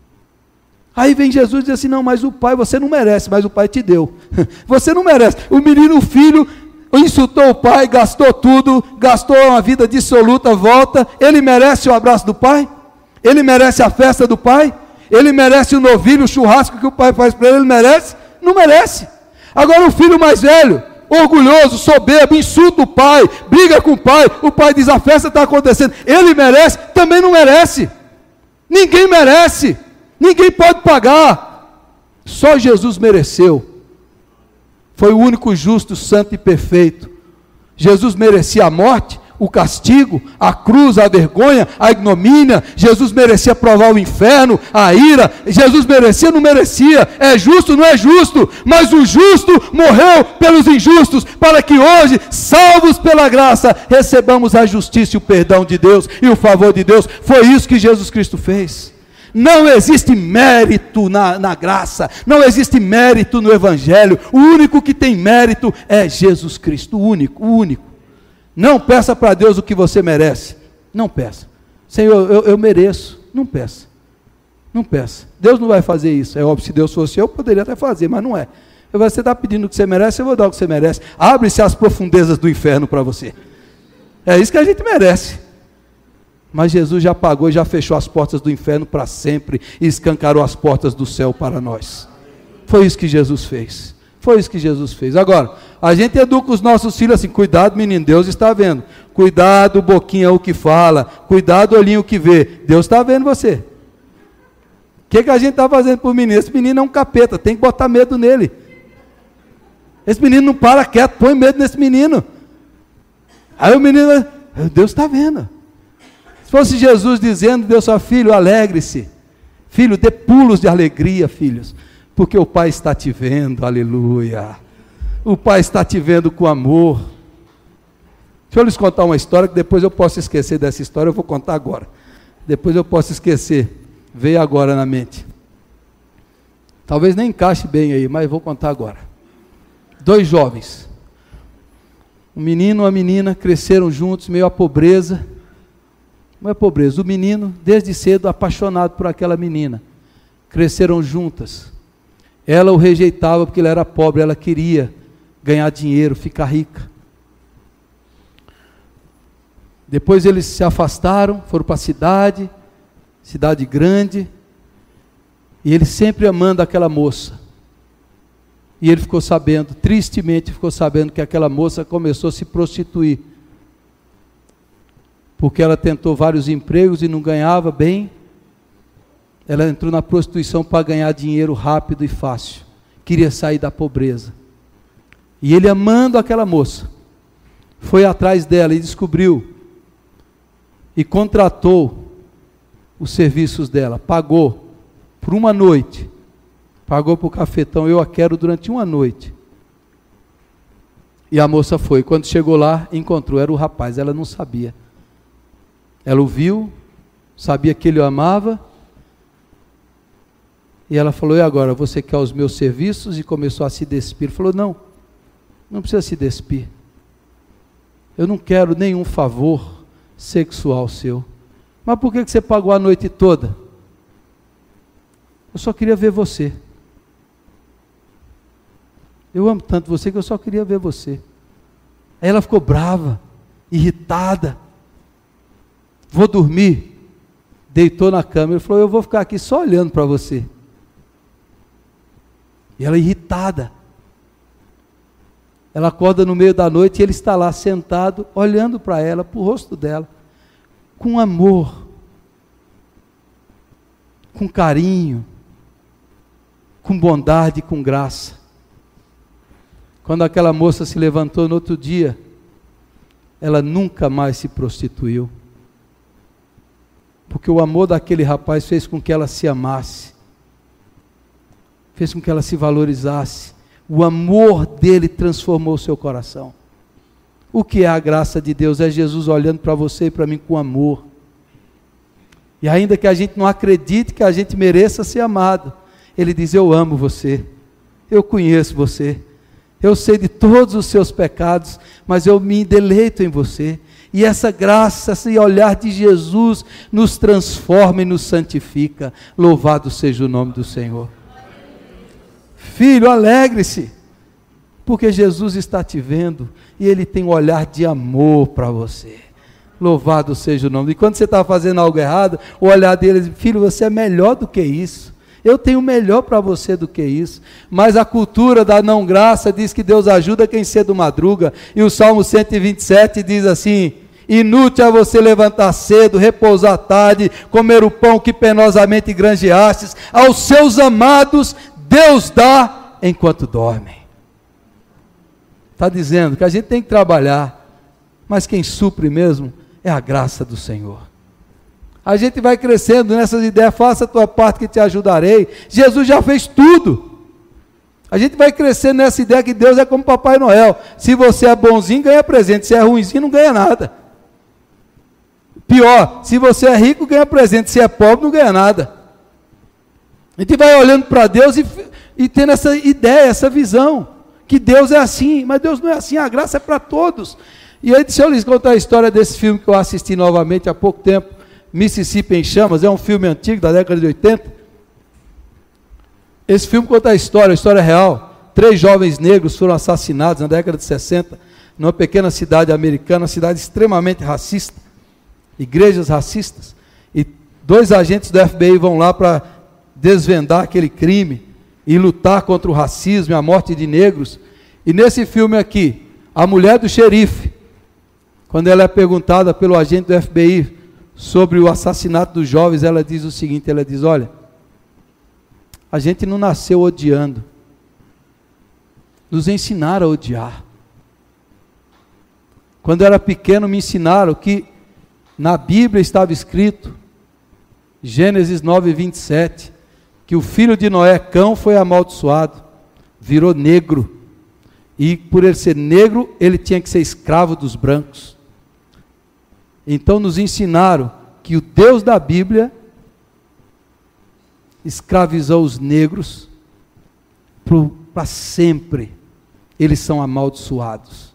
A: Aí vem Jesus e diz assim, não, mas o pai, você não merece, mas o pai te deu. Você não merece. O menino, o filho, insultou o pai, gastou tudo, gastou uma vida dissoluta, volta. Ele merece o abraço do pai? Ele merece a festa do pai? Ele merece o novilho, o churrasco que o pai faz para ele? Ele merece? Não merece. Agora o filho mais velho, orgulhoso, soberbo, insulta o pai, briga com o pai, o pai diz, a festa está acontecendo. Ele merece? Também não merece. Ninguém merece. Ninguém pode pagar. Só Jesus mereceu. Foi o único justo, santo e perfeito. Jesus merecia a morte, o castigo, a cruz, a vergonha, a ignomínia. Jesus merecia provar o inferno, a ira. Jesus merecia, não merecia. É justo, não é justo. Mas o justo morreu pelos injustos, para que hoje, salvos pela graça, recebamos a justiça e o perdão de Deus e o favor de Deus. Foi isso que Jesus Cristo fez. Não existe mérito na, na graça, não existe mérito no Evangelho. O único que tem mérito é Jesus Cristo, o único, o único. Não peça para Deus o que você merece, não peça. Senhor, eu, eu mereço, não peça, não peça. Deus não vai fazer isso, é óbvio, se Deus fosse eu, poderia até fazer, mas não é. Você está pedindo o que você merece, eu vou dar o que você merece. Abre-se as profundezas do inferno para você. É isso que a gente merece. Mas Jesus já pagou e já fechou as portas do inferno para sempre e escancarou as portas do céu para nós. Foi isso que Jesus fez. Foi isso que Jesus fez. Agora, a gente educa os nossos filhos assim, cuidado menino, Deus está vendo. Cuidado, boquinha o que fala. Cuidado, olhinho o que vê. Deus está vendo você. O que, que a gente está fazendo para o menino? Esse menino é um capeta, tem que botar medo nele. Esse menino não para quieto, põe medo nesse menino. Aí o menino, Deus está vendo. Se fosse Jesus dizendo, Deus, seu filho, alegre-se. Filho, dê pulos de alegria, filhos. Porque o Pai está te vendo, aleluia. O Pai está te vendo com amor. Deixa eu lhes contar uma história, que depois eu posso esquecer dessa história, eu vou contar agora. Depois eu posso esquecer, veio agora na mente. Talvez nem encaixe bem aí, mas vou contar agora. Dois jovens. Um menino e uma menina cresceram juntos, meio à pobreza. Não é pobreza, o menino, desde cedo, apaixonado por aquela menina. Cresceram juntas. Ela o rejeitava porque ele era pobre, ela queria ganhar dinheiro, ficar rica. Depois eles se afastaram, foram para a cidade, cidade grande, e ele sempre amando aquela moça. E ele ficou sabendo, tristemente ficou sabendo que aquela moça começou a se prostituir. Porque ela tentou vários empregos e não ganhava bem. Ela entrou na prostituição para ganhar dinheiro rápido e fácil. Queria sair da pobreza. E ele, amando aquela moça, foi atrás dela e descobriu. E contratou os serviços dela. Pagou por uma noite. Pagou para o cafetão, eu a quero durante uma noite. E a moça foi. Quando chegou lá, encontrou, era o rapaz, ela não sabia. Ela o viu, sabia que ele o amava, e ela falou, e agora, você quer os meus serviços? E começou a se despir. Ele falou, não, não precisa se despir, eu não quero nenhum favor sexual seu. Mas por que você pagou a noite toda? Eu só queria ver você. Eu amo tanto você que eu só queria ver você. Aí ela ficou brava, irritada. Vou dormir. Deitou na cama. Ele falou, eu vou ficar aqui só olhando para você. E ela irritada. Ela acorda no meio da noite e ele está lá sentado, olhando para ela, para o rosto dela, com amor, com carinho, com bondade, com graça. Quando aquela moça se levantou no outro dia, ela nunca mais se prostituiu. Porque o amor daquele rapaz fez com que ela se amasse. fez com que ela se valorizasse. O amor dele transformou o seu coração. O que é a graça de Deus? É Jesus olhando para você e para mim com amor. E ainda que a gente não acredite que a gente mereça ser amado, Ele diz: eu amo você, eu conheço você, eu sei de todos os seus pecados, mas eu me deleito em você. E essa graça, esse olhar de Jesus nos transforma e nos santifica. Louvado seja o nome do Senhor. Filho, alegre-se, porque Jesus está te vendo e Ele tem um olhar de amor para você. Louvado seja o nome. E quando você está fazendo algo errado, o olhar dele diz: filho, você é melhor do que isso. Eu tenho melhor para você do que isso. Mas a cultura da não graça diz que Deus ajuda quem cedo madruga. E o Salmo cento e vinte e sete diz assim: inútil é você levantar cedo, repousar tarde, comer o pão que penosamente granjeastes. Aos seus amados Deus dá enquanto dormem. Está dizendo que a gente tem que trabalhar, mas quem supre mesmo é a graça do Senhor. A gente vai crescendo nessas ideias: faça a tua parte que te ajudarei. Jesus já fez tudo. A gente vai crescendo nessa ideia que Deus é como Papai Noel. Se você é bonzinho, ganha presente. Se é ruimzinho, não ganha nada. Pior, se você é rico, ganha presente. Se é pobre, não ganha nada. A gente vai olhando para Deus e, e tendo essa ideia, essa visão, que Deus é assim. Mas Deus não é assim, a graça é para todos. E aí, deixa eu lhes contar a história desse filme que eu assisti novamente há pouco tempo, Mississippi em Chamas. É um filme antigo, da década de oitenta. Esse filme conta a história, a história real. Três jovens negros foram assassinados na década de sessenta, numa pequena cidade americana, uma cidade extremamente racista, igrejas racistas. E dois agentes do F B I vão lá para desvendar aquele crime e lutar contra o racismo e a morte de negros. E nesse filme aqui, a mulher do xerife, quando ela é perguntada pelo agente do F B I sobre o assassinato dos jovens, ela diz o seguinte, ela diz: olha, a gente não nasceu odiando, nos ensinaram a odiar. Quando eu era pequeno me ensinaram que na Bíblia estava escrito, Gênesis nove, vinte e sete, que o filho de Noé, Cão, foi amaldiçoado, virou negro, e por ele ser negro, ele tinha que ser escravo dos brancos. Então nos ensinaram que o Deus da Bíblia escravizou os negros para sempre. Eles são amaldiçoados.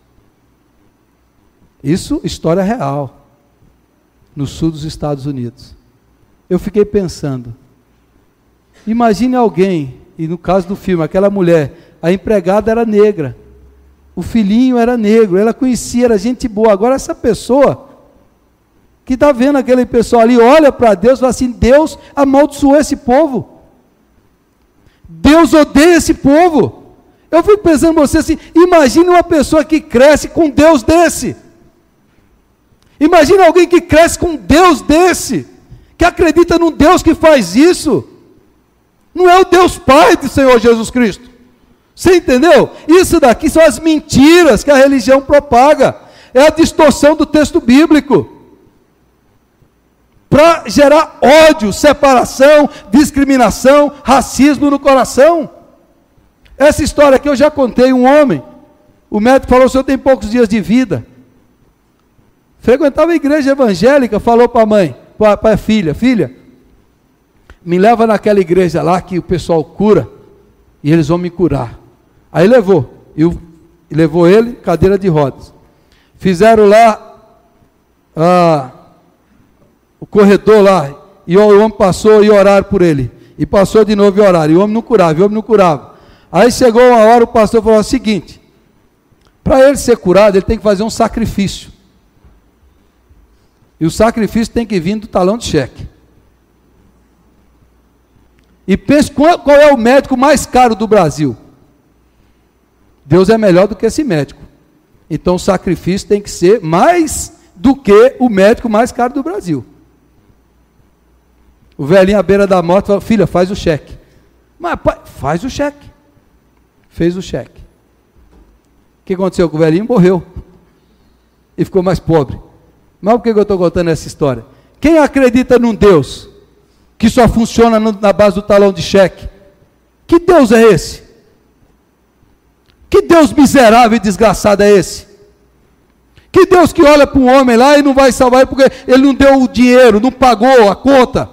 A: Isso, história real, no sul dos Estados Unidos. Eu fiquei pensando, imagine alguém, e no caso do filme, aquela mulher, a empregada era negra, o filhinho era negro, ela conhecia, era gente boa. Agora essa pessoa que está vendo aquele pessoal ali, olha para Deus e fala assim: Deus amaldiçoou esse povo, Deus odeia esse povo. Eu fico pensando em você assim, imagine uma pessoa que cresce com Deus desse, imagine alguém que cresce com Deus desse, que acredita num Deus que faz isso. Não é o Deus Pai do Senhor Jesus Cristo. Você entendeu? Isso daqui são as mentiras que a religião propaga, é a distorção do texto bíblico, para gerar ódio, separação, discriminação, racismo no coração. Essa história aqui eu já contei. Um homem, o médico falou: o senhor tem poucos dias de vida. Frequentava a igreja evangélica, falou para a mãe, para a filha: filha, me leva naquela igreja lá que o pessoal cura, e eles vão me curar. Aí levou, e levou ele, cadeira de rodas. Fizeram lá ah, o corredor lá, e o homem passou e oraram por ele, e passou de novo e oraram, e o homem não curava, e o homem não curava. Aí chegou uma hora, o pastor falou o seguinte: para ele ser curado, ele tem que fazer um sacrifício, e o sacrifício tem que vir do talão de cheque. E pense qual, qual é o médico mais caro do Brasil. Deus é melhor do que esse médico, então o sacrifício tem que ser mais do que o médico mais caro do Brasil. O velhinho à beira da morte falou: filha, faz o cheque. Mas pai, faz o cheque. Fez o cheque. O que aconteceu com o velhinho? Morreu. E ficou mais pobre. Mas por que eu estou contando essa história? Quem acredita num Deus que só funciona no, na base do talão de cheque, Que Deus é esse? Que Deus miserável e desgraçado é esse? Que Deus que olha para um homem lá e não vai salvar ele porque ele não deu o dinheiro, não pagou a conta.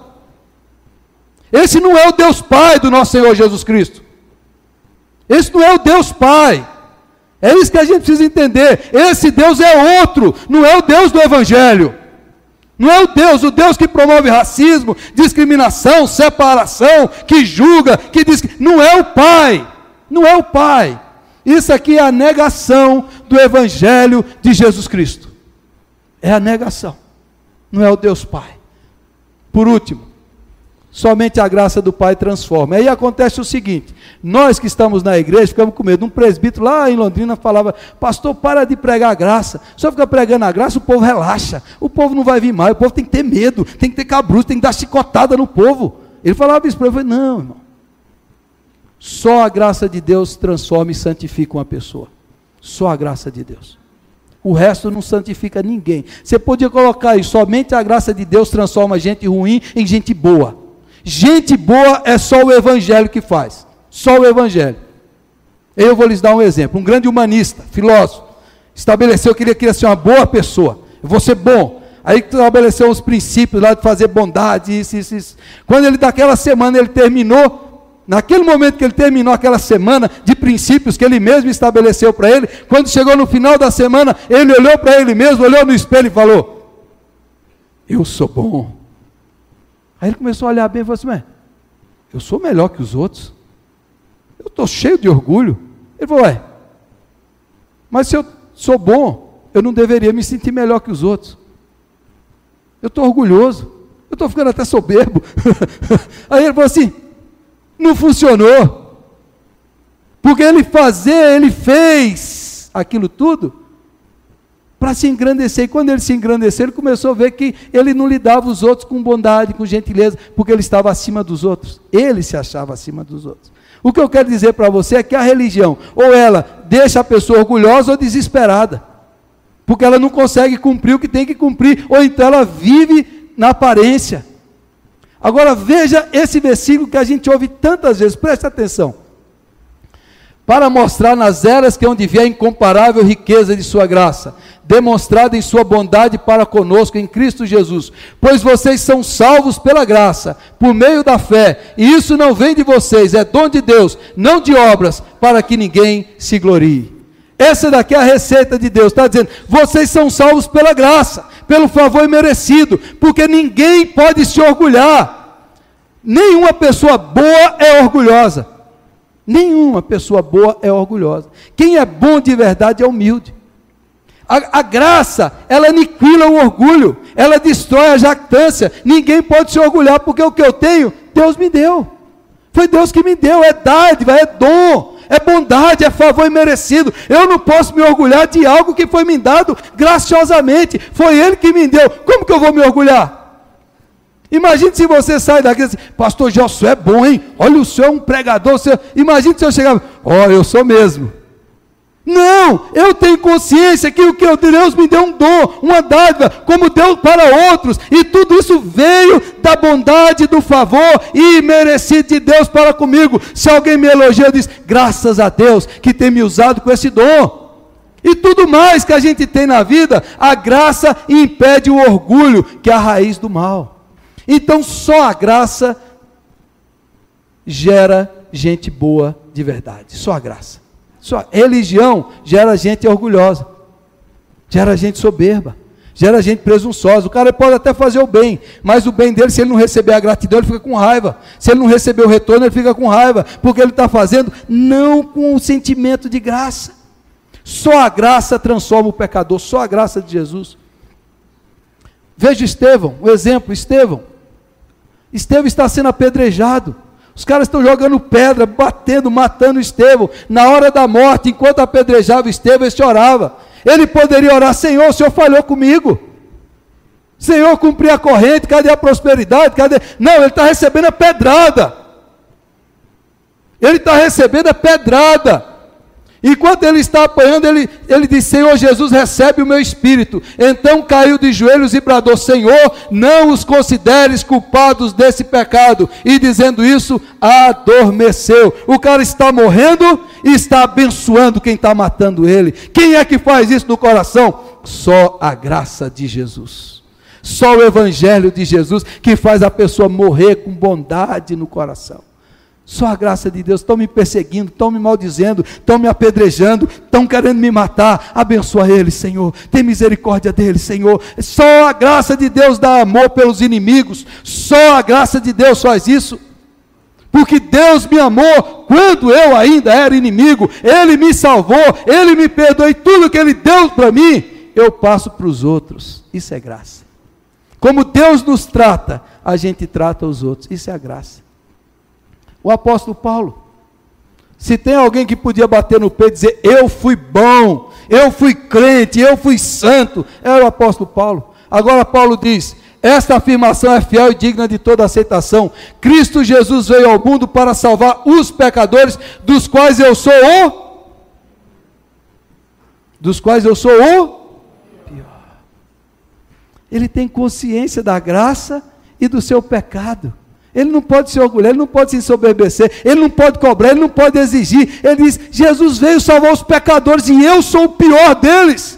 A: Esse não é o Deus Pai do nosso Senhor Jesus Cristo. Esse não é o Deus Pai. É isso que a gente precisa entender. Esse Deus é outro, não é o Deus do Evangelho. Não é o Deus, o Deus que promove racismo, discriminação, separação, que julga, que diz que... Não é o Pai, não é o Pai. Isso aqui é a negação do Evangelho de Jesus Cristo. É a negação, não é o Deus Pai. Por último, somente a graça do Pai transforma. Aí acontece o seguinte, nós que estamos na igreja, ficamos com medo. Um presbítero lá em Londrina falava, pastor, para de pregar a graça. Só fica pregando a graça, o povo relaxa. O povo não vai vir mais, o povo tem que ter medo, tem que ter cabruço, tem que dar chicotada no povo. Ele falava isso para ele, eu falei, não, irmão. Só a graça de Deus transforma e santifica uma pessoa. Só a graça de Deus. O resto não santifica ninguém. Você podia colocar aí, somente a graça de Deus transforma gente ruim em gente boa. Gente boa é só o Evangelho que faz. Só o Evangelho. Eu vou lhes dar um exemplo. Um grande humanista, filósofo, estabeleceu que ele queria ser uma boa pessoa. Eu vou ser bom. Aí estabeleceu os princípios lá de fazer bondade, isso, isso, isso. Quando ele, daquela semana, ele terminou, naquele momento que ele terminou aquela semana de princípios que ele mesmo estabeleceu para ele, quando chegou no final da semana, ele olhou para ele mesmo, olhou no espelho e falou, eu sou bom. Aí ele começou a olhar bem e falou assim, ué, eu sou melhor que os outros? Eu estou cheio de orgulho. Ele falou, ué, mas se eu sou bom, eu não deveria me sentir melhor que os outros. Eu estou orgulhoso, eu estou ficando até soberbo. Aí ele falou assim, não funcionou, porque ele fazer, ele fez aquilo tudo para se engrandecer, e quando ele se engrandeceu, ele começou a ver que ele não lidava os outros com bondade, com gentileza, porque ele estava acima dos outros, ele se achava acima dos outros. O que eu quero dizer para você é que a religião, ou ela deixa a pessoa orgulhosa ou desesperada, porque ela não consegue cumprir o que tem que cumprir, ou então ela vive na aparência. Agora veja esse versículo que a gente ouve tantas vezes, preste atenção. Para mostrar nas eras que onde vier a incomparável riqueza de sua graça, demonstrada em sua bondade para conosco em Cristo Jesus, pois vocês são salvos pela graça, por meio da fé, e isso não vem de vocês, é dom de Deus, não de obras, para que ninguém se glorie. Essa daqui é a receita de Deus, está dizendo, vocês são salvos pela graça, pelo favor imerecido, porque ninguém pode se orgulhar, nenhuma pessoa boa é orgulhosa, nenhuma pessoa boa é orgulhosa, quem é bom de verdade é humilde. A, a graça, ela aniquila o orgulho, ela destrói a jactância, ninguém pode se orgulhar, porque o que eu tenho, Deus me deu, foi Deus que me deu, é dádiva, é dom, é bondade, é favor imerecido. Eu não posso me orgulhar de algo que foi me dado graciosamente, foi Ele que me deu. Como que eu vou me orgulhar? Imagine se você sai daqui e diz assim, pastor Josué é bom, hein? Olha, o senhor é um pregador. Senhor... Imagine se eu chegar, ó, oh, eu sou mesmo. Não, eu tenho consciência que o que Deus me deu um dom, uma dádiva, como deu para outros, e tudo isso veio da bondade, do favor imerecido de Deus para comigo. Se alguém me elogia, diz, graças a Deus que tem me usado com esse dom. E tudo mais que a gente tem na vida, a graça impede o orgulho, que é a raiz do mal. Então só a graça gera gente boa de verdade, só a graça. Só religião gera gente orgulhosa, gera gente soberba, gera gente presunçosa. O cara pode até fazer o bem, mas o bem dele, se ele não receber a gratidão, ele fica com raiva. Se ele não receber o retorno, ele fica com raiva, porque ele está fazendo não com o sentimento de graça. Só a graça transforma o pecador, só a graça de Jesus. Veja Estevão, o exemplo, Estevão. Estevão está sendo apedrejado. Os caras estão jogando pedra, batendo, matando Estevão. Na hora da morte, enquanto apedrejava Estevão, ele orava. Ele poderia orar, Senhor, o Senhor falhou comigo. Senhor, cumpri a corrente, cadê a prosperidade? Cadê? Não, ele está recebendo a pedrada. Ele está recebendo a pedrada. Enquanto ele está apanhando, ele, ele diz: Senhor Jesus, recebe o meu espírito. Então caiu de joelhos e bradou: Senhor, não os consideres culpados desse pecado. E dizendo isso, adormeceu. O cara está morrendo e está abençoando quem está matando ele. Quem é que faz isso no coração? Só a graça de Jesus. Só o evangelho de Jesus que faz a pessoa morrer com bondade no coração. Só a graça de Deus. Estão me perseguindo, estão me maldizendo, estão me apedrejando, estão querendo me matar. Abençoa eles, Senhor. Tem misericórdia deles, Senhor. Só a graça de Deus dá amor pelos inimigos. Só a graça de Deus faz isso. Porque Deus me amou quando eu ainda era inimigo. Ele me salvou, Ele me perdoou. E tudo que Ele deu para mim, eu passo para os outros. Isso é graça. Como Deus nos trata, a gente trata os outros. Isso é a graça. O apóstolo Paulo, se tem alguém que podia bater no peito e dizer: eu fui bom, eu fui crente, eu fui santo, era o apóstolo Paulo. Agora Paulo diz: esta afirmação é fiel e digna de toda aceitação. Cristo Jesus veio ao mundo para salvar os pecadores, dos quais eu sou o dos quais eu sou o pior. Ele tem consciência da graça e do seu pecado. Ele não pode se orgulhar, ele não pode se ensoberbecer, ele não pode cobrar, ele não pode exigir. Ele diz: Jesus veio salvar os pecadores e eu sou o pior deles.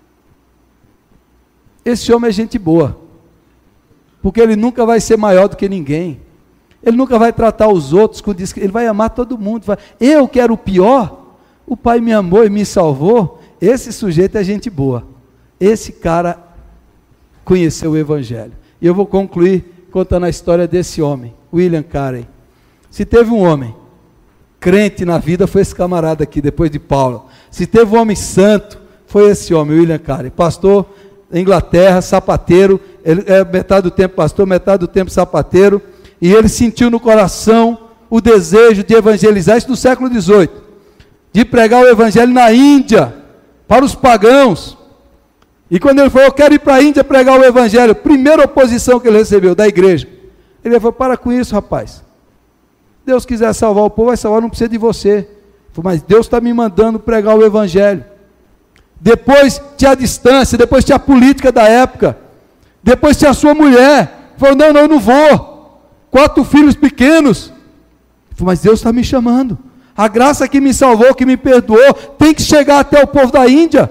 A: Esse homem é gente boa, porque ele nunca vai ser maior do que ninguém. Ele nunca vai tratar os outros com descaso, ele vai amar todo mundo. Vai, eu que era o pior, o Pai me amou e me salvou. Esse sujeito é gente boa. Esse cara conheceu o Evangelho. E eu vou concluir contando a história desse homem, William Carey. Se teve um homem crente na vida, foi esse camarada aqui, depois de Paulo. Se teve um homem santo, foi esse homem, William Carey. Pastor da Inglaterra, sapateiro, ele é metade do tempo pastor, metade do tempo sapateiro, e ele sentiu no coração o desejo de evangelizar, isso no século dezoito, de pregar o evangelho na Índia, para os pagãos. E quando ele falou: eu quero ir para a Índia pregar o evangelho, primeira oposição que ele recebeu da igreja, ele falou: para com isso, rapaz, Deus quiser salvar o povo, vai salvar, não precisa de você. Ele falou: mas Deus está me mandando pregar o evangelho. Depois tinha a distância, depois tinha a política da época, depois tinha a sua mulher. Ele falou: não, não, eu não vou, quatro filhos pequenos. Ele falou: mas Deus está me chamando, a graça que me salvou, que me perdoou, tem que chegar até o povo da Índia.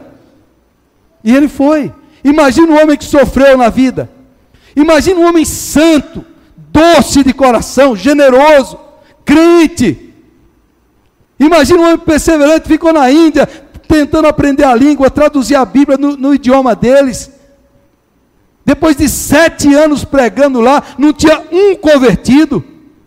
A: E ele foi. Imagina um homem que sofreu na vida. Imagina um homem santo, doce de coração, generoso, crente. Imagina um homem perseverante, ficou na Índia, tentando aprender a língua, traduzir a Bíblia no, no idioma deles. Depois de sete anos pregando lá, não tinha um convertido.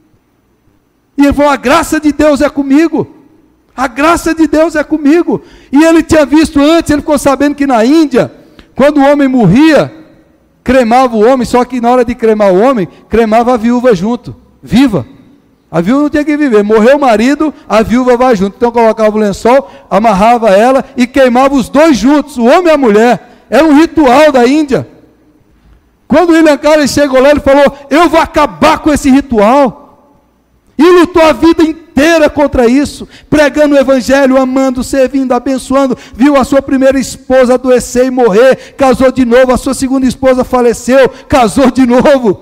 A: E ele falou: a graça de Deus é comigo. A graça de Deus é comigo. E ele tinha visto antes, ele ficou sabendo que na Índia, quando o homem morria, cremava o homem, só que na hora de cremar o homem, cremava a viúva junto, viva. A viúva não tinha que viver, morreu o marido, a viúva vai junto. Então colocava o lençol, amarrava ela e queimava os dois juntos, o homem e a mulher. Era um ritual da Índia. Quando o William Carey chegou lá, ele falou: eu vou acabar com esse ritual. E lutou a vida inteira contra isso, pregando o evangelho, amando, servindo, abençoando. Viu a sua primeira esposa adoecer e morrer, casou de novo. A sua segunda esposa faleceu, casou de novo.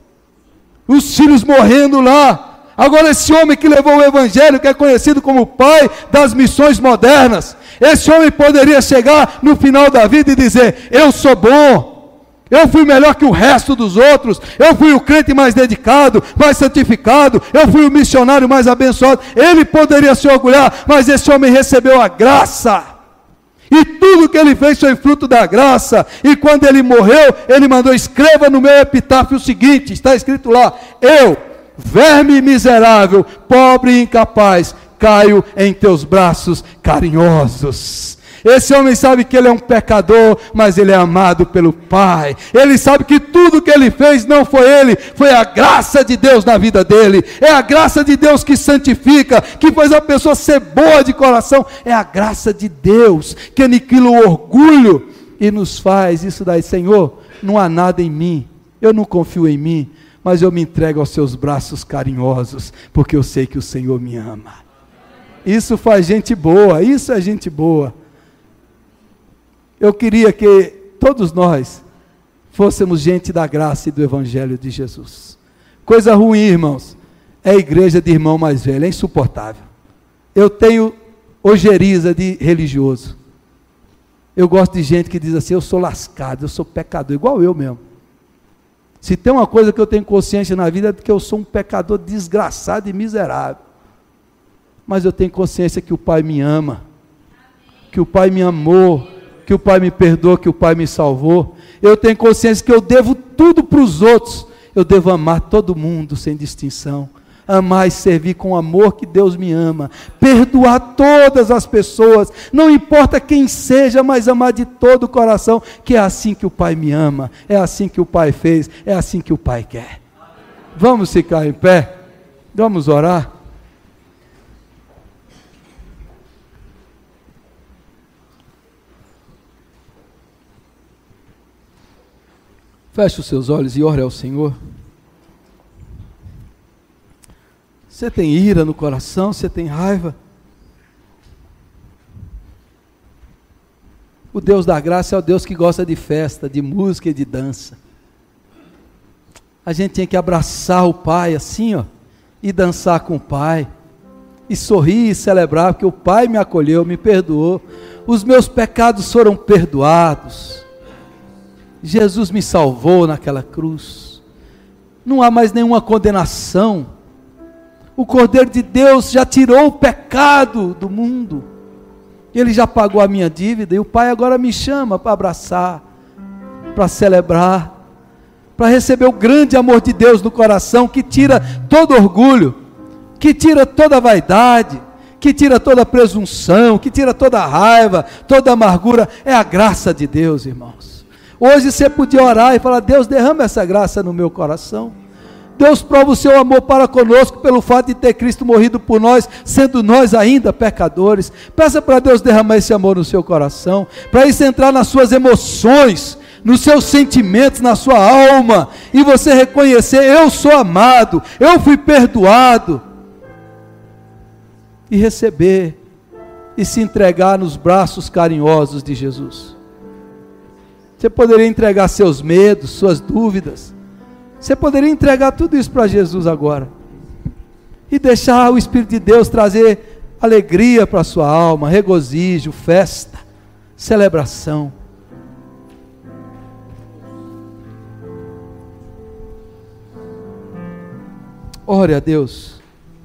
A: Os filhos morrendo lá. Agora esse homem que levou o evangelho, que é conhecido como o pai das missões modernas, esse homem poderia chegar no final da vida e dizer: eu sou bom, eu fui melhor que o resto dos outros, eu fui o crente mais dedicado, mais santificado, eu fui o missionário mais abençoado. Ele poderia se orgulhar, mas esse homem recebeu a graça, e tudo que ele fez foi fruto da graça. E quando ele morreu, ele mandou: escreva no meu epitáfio o seguinte, está escrito lá: eu, verme miserável, pobre e incapaz, caio em teus braços carinhosos. Esse homem sabe que ele é um pecador, mas ele é amado pelo Pai. Ele sabe que tudo que ele fez não foi ele, foi a graça de Deus na vida dele. É a graça de Deus que santifica, que faz a pessoa ser boa de coração. É a graça de Deus que aniquila o orgulho e nos faz isso daí: Senhor, não há nada em mim, eu não confio em mim, mas eu me entrego aos seus braços carinhosos, porque eu sei que o Senhor me ama. Isso faz gente boa, isso é gente boa. Eu queria que todos nós fôssemos gente da graça e do Evangelho de Jesus. Coisa ruim, irmãos, é a igreja de irmão mais velho, é insuportável. Eu tenho ojeriza de religioso. Eu gosto de gente que diz assim, eu sou lascado, eu sou pecador, igual eu mesmo. Se tem uma coisa que eu tenho consciência na vida, é que eu sou um pecador desgraçado e miserável. Mas eu tenho consciência que o Pai me ama, que o Pai me amou, que o Pai me perdoou, que o Pai me salvou. Eu tenho consciência que eu devo tudo para os outros. Eu devo amar todo mundo sem distinção. Amar e servir com o amor que Deus me ama. Perdoar todas as pessoas, não importa quem seja, mas amar de todo o coração, que é assim que o Pai me ama, é assim que o Pai fez, é assim que o Pai quer. Vamos ficar em pé? Vamos orar? Feche os seus olhos e ore ao Senhor. Você tem ira no coração, você tem raiva. O Deus da graça é o Deus que gosta de festa, de música e de dança. A gente tem que abraçar o Pai assim, ó, e dançar com o Pai, e sorrir e celebrar, porque o Pai me acolheu, me perdoou, os meus pecados foram perdoados. Jesus me salvou naquela cruz. Não há mais nenhuma condenação. O Cordeiro de Deus já tirou o pecado do mundo. Ele já pagou a minha dívida. E o Pai agora me chama para abraçar, para celebrar, para receber o grande amor de Deus no coração, que tira todo orgulho, que tira toda vaidade, que tira toda presunção, que tira toda raiva, toda amargura. É a graça de Deus, irmãos. Hoje você podia orar e falar, Deus, derrama essa graça no meu coração. Deus prova o seu amor para conosco pelo fato de ter Cristo morrido por nós, sendo nós ainda pecadores. Peça para Deus derramar esse amor no seu coração, para isso entrar nas suas emoções, nos seus sentimentos, na sua alma, e você reconhecer, eu sou amado, eu fui perdoado, e receber, e se entregar nos braços carinhosos de Jesus. Você poderia entregar seus medos, suas dúvidas, você poderia entregar tudo isso para Jesus agora, e deixar o Espírito de Deus trazer alegria para a sua alma, regozijo, festa, celebração. Ore a Deus.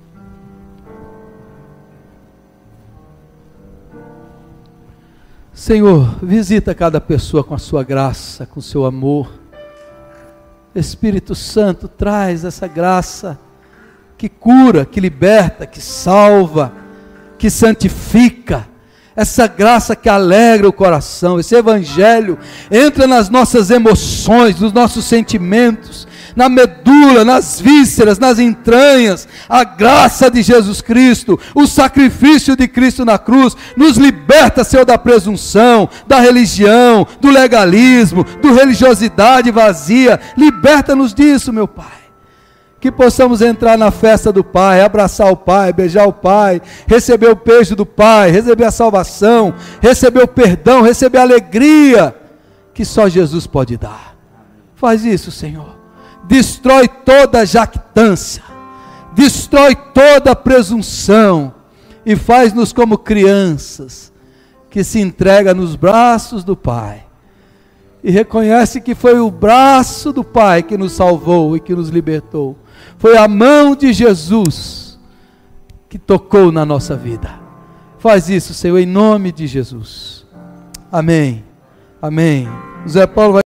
A: Senhor, visita cada pessoa com a sua graça, com o seu amor. Espírito Santo, traz essa graça que cura, que liberta, que salva, que santifica, essa graça que alegra o coração. Esse Evangelho entra nas nossas emoções, nos nossos sentimentos, na medula, nas vísceras, nas entranhas. A graça de Jesus Cristo, o sacrifício de Cristo na cruz, nos liberta, Senhor, da presunção, da religião, do legalismo, do religiosidade vazia. Liberta-nos disso, meu Pai. Que possamos entrar na festa do Pai, abraçar o Pai, beijar o Pai, receber o beijo do Pai, receber a salvação, receber o perdão, receber a alegria que só Jesus pode dar. Faz isso, Senhor. Destrói toda jactância, destrói toda presunção, e faz-nos como crianças, que se entrega nos braços do Pai, e reconhece que foi o braço do Pai que nos salvou e que nos libertou, foi a mão de Jesus que tocou na nossa vida. Faz isso, Senhor, em nome de Jesus. Amém, amém. Zé Paulo vai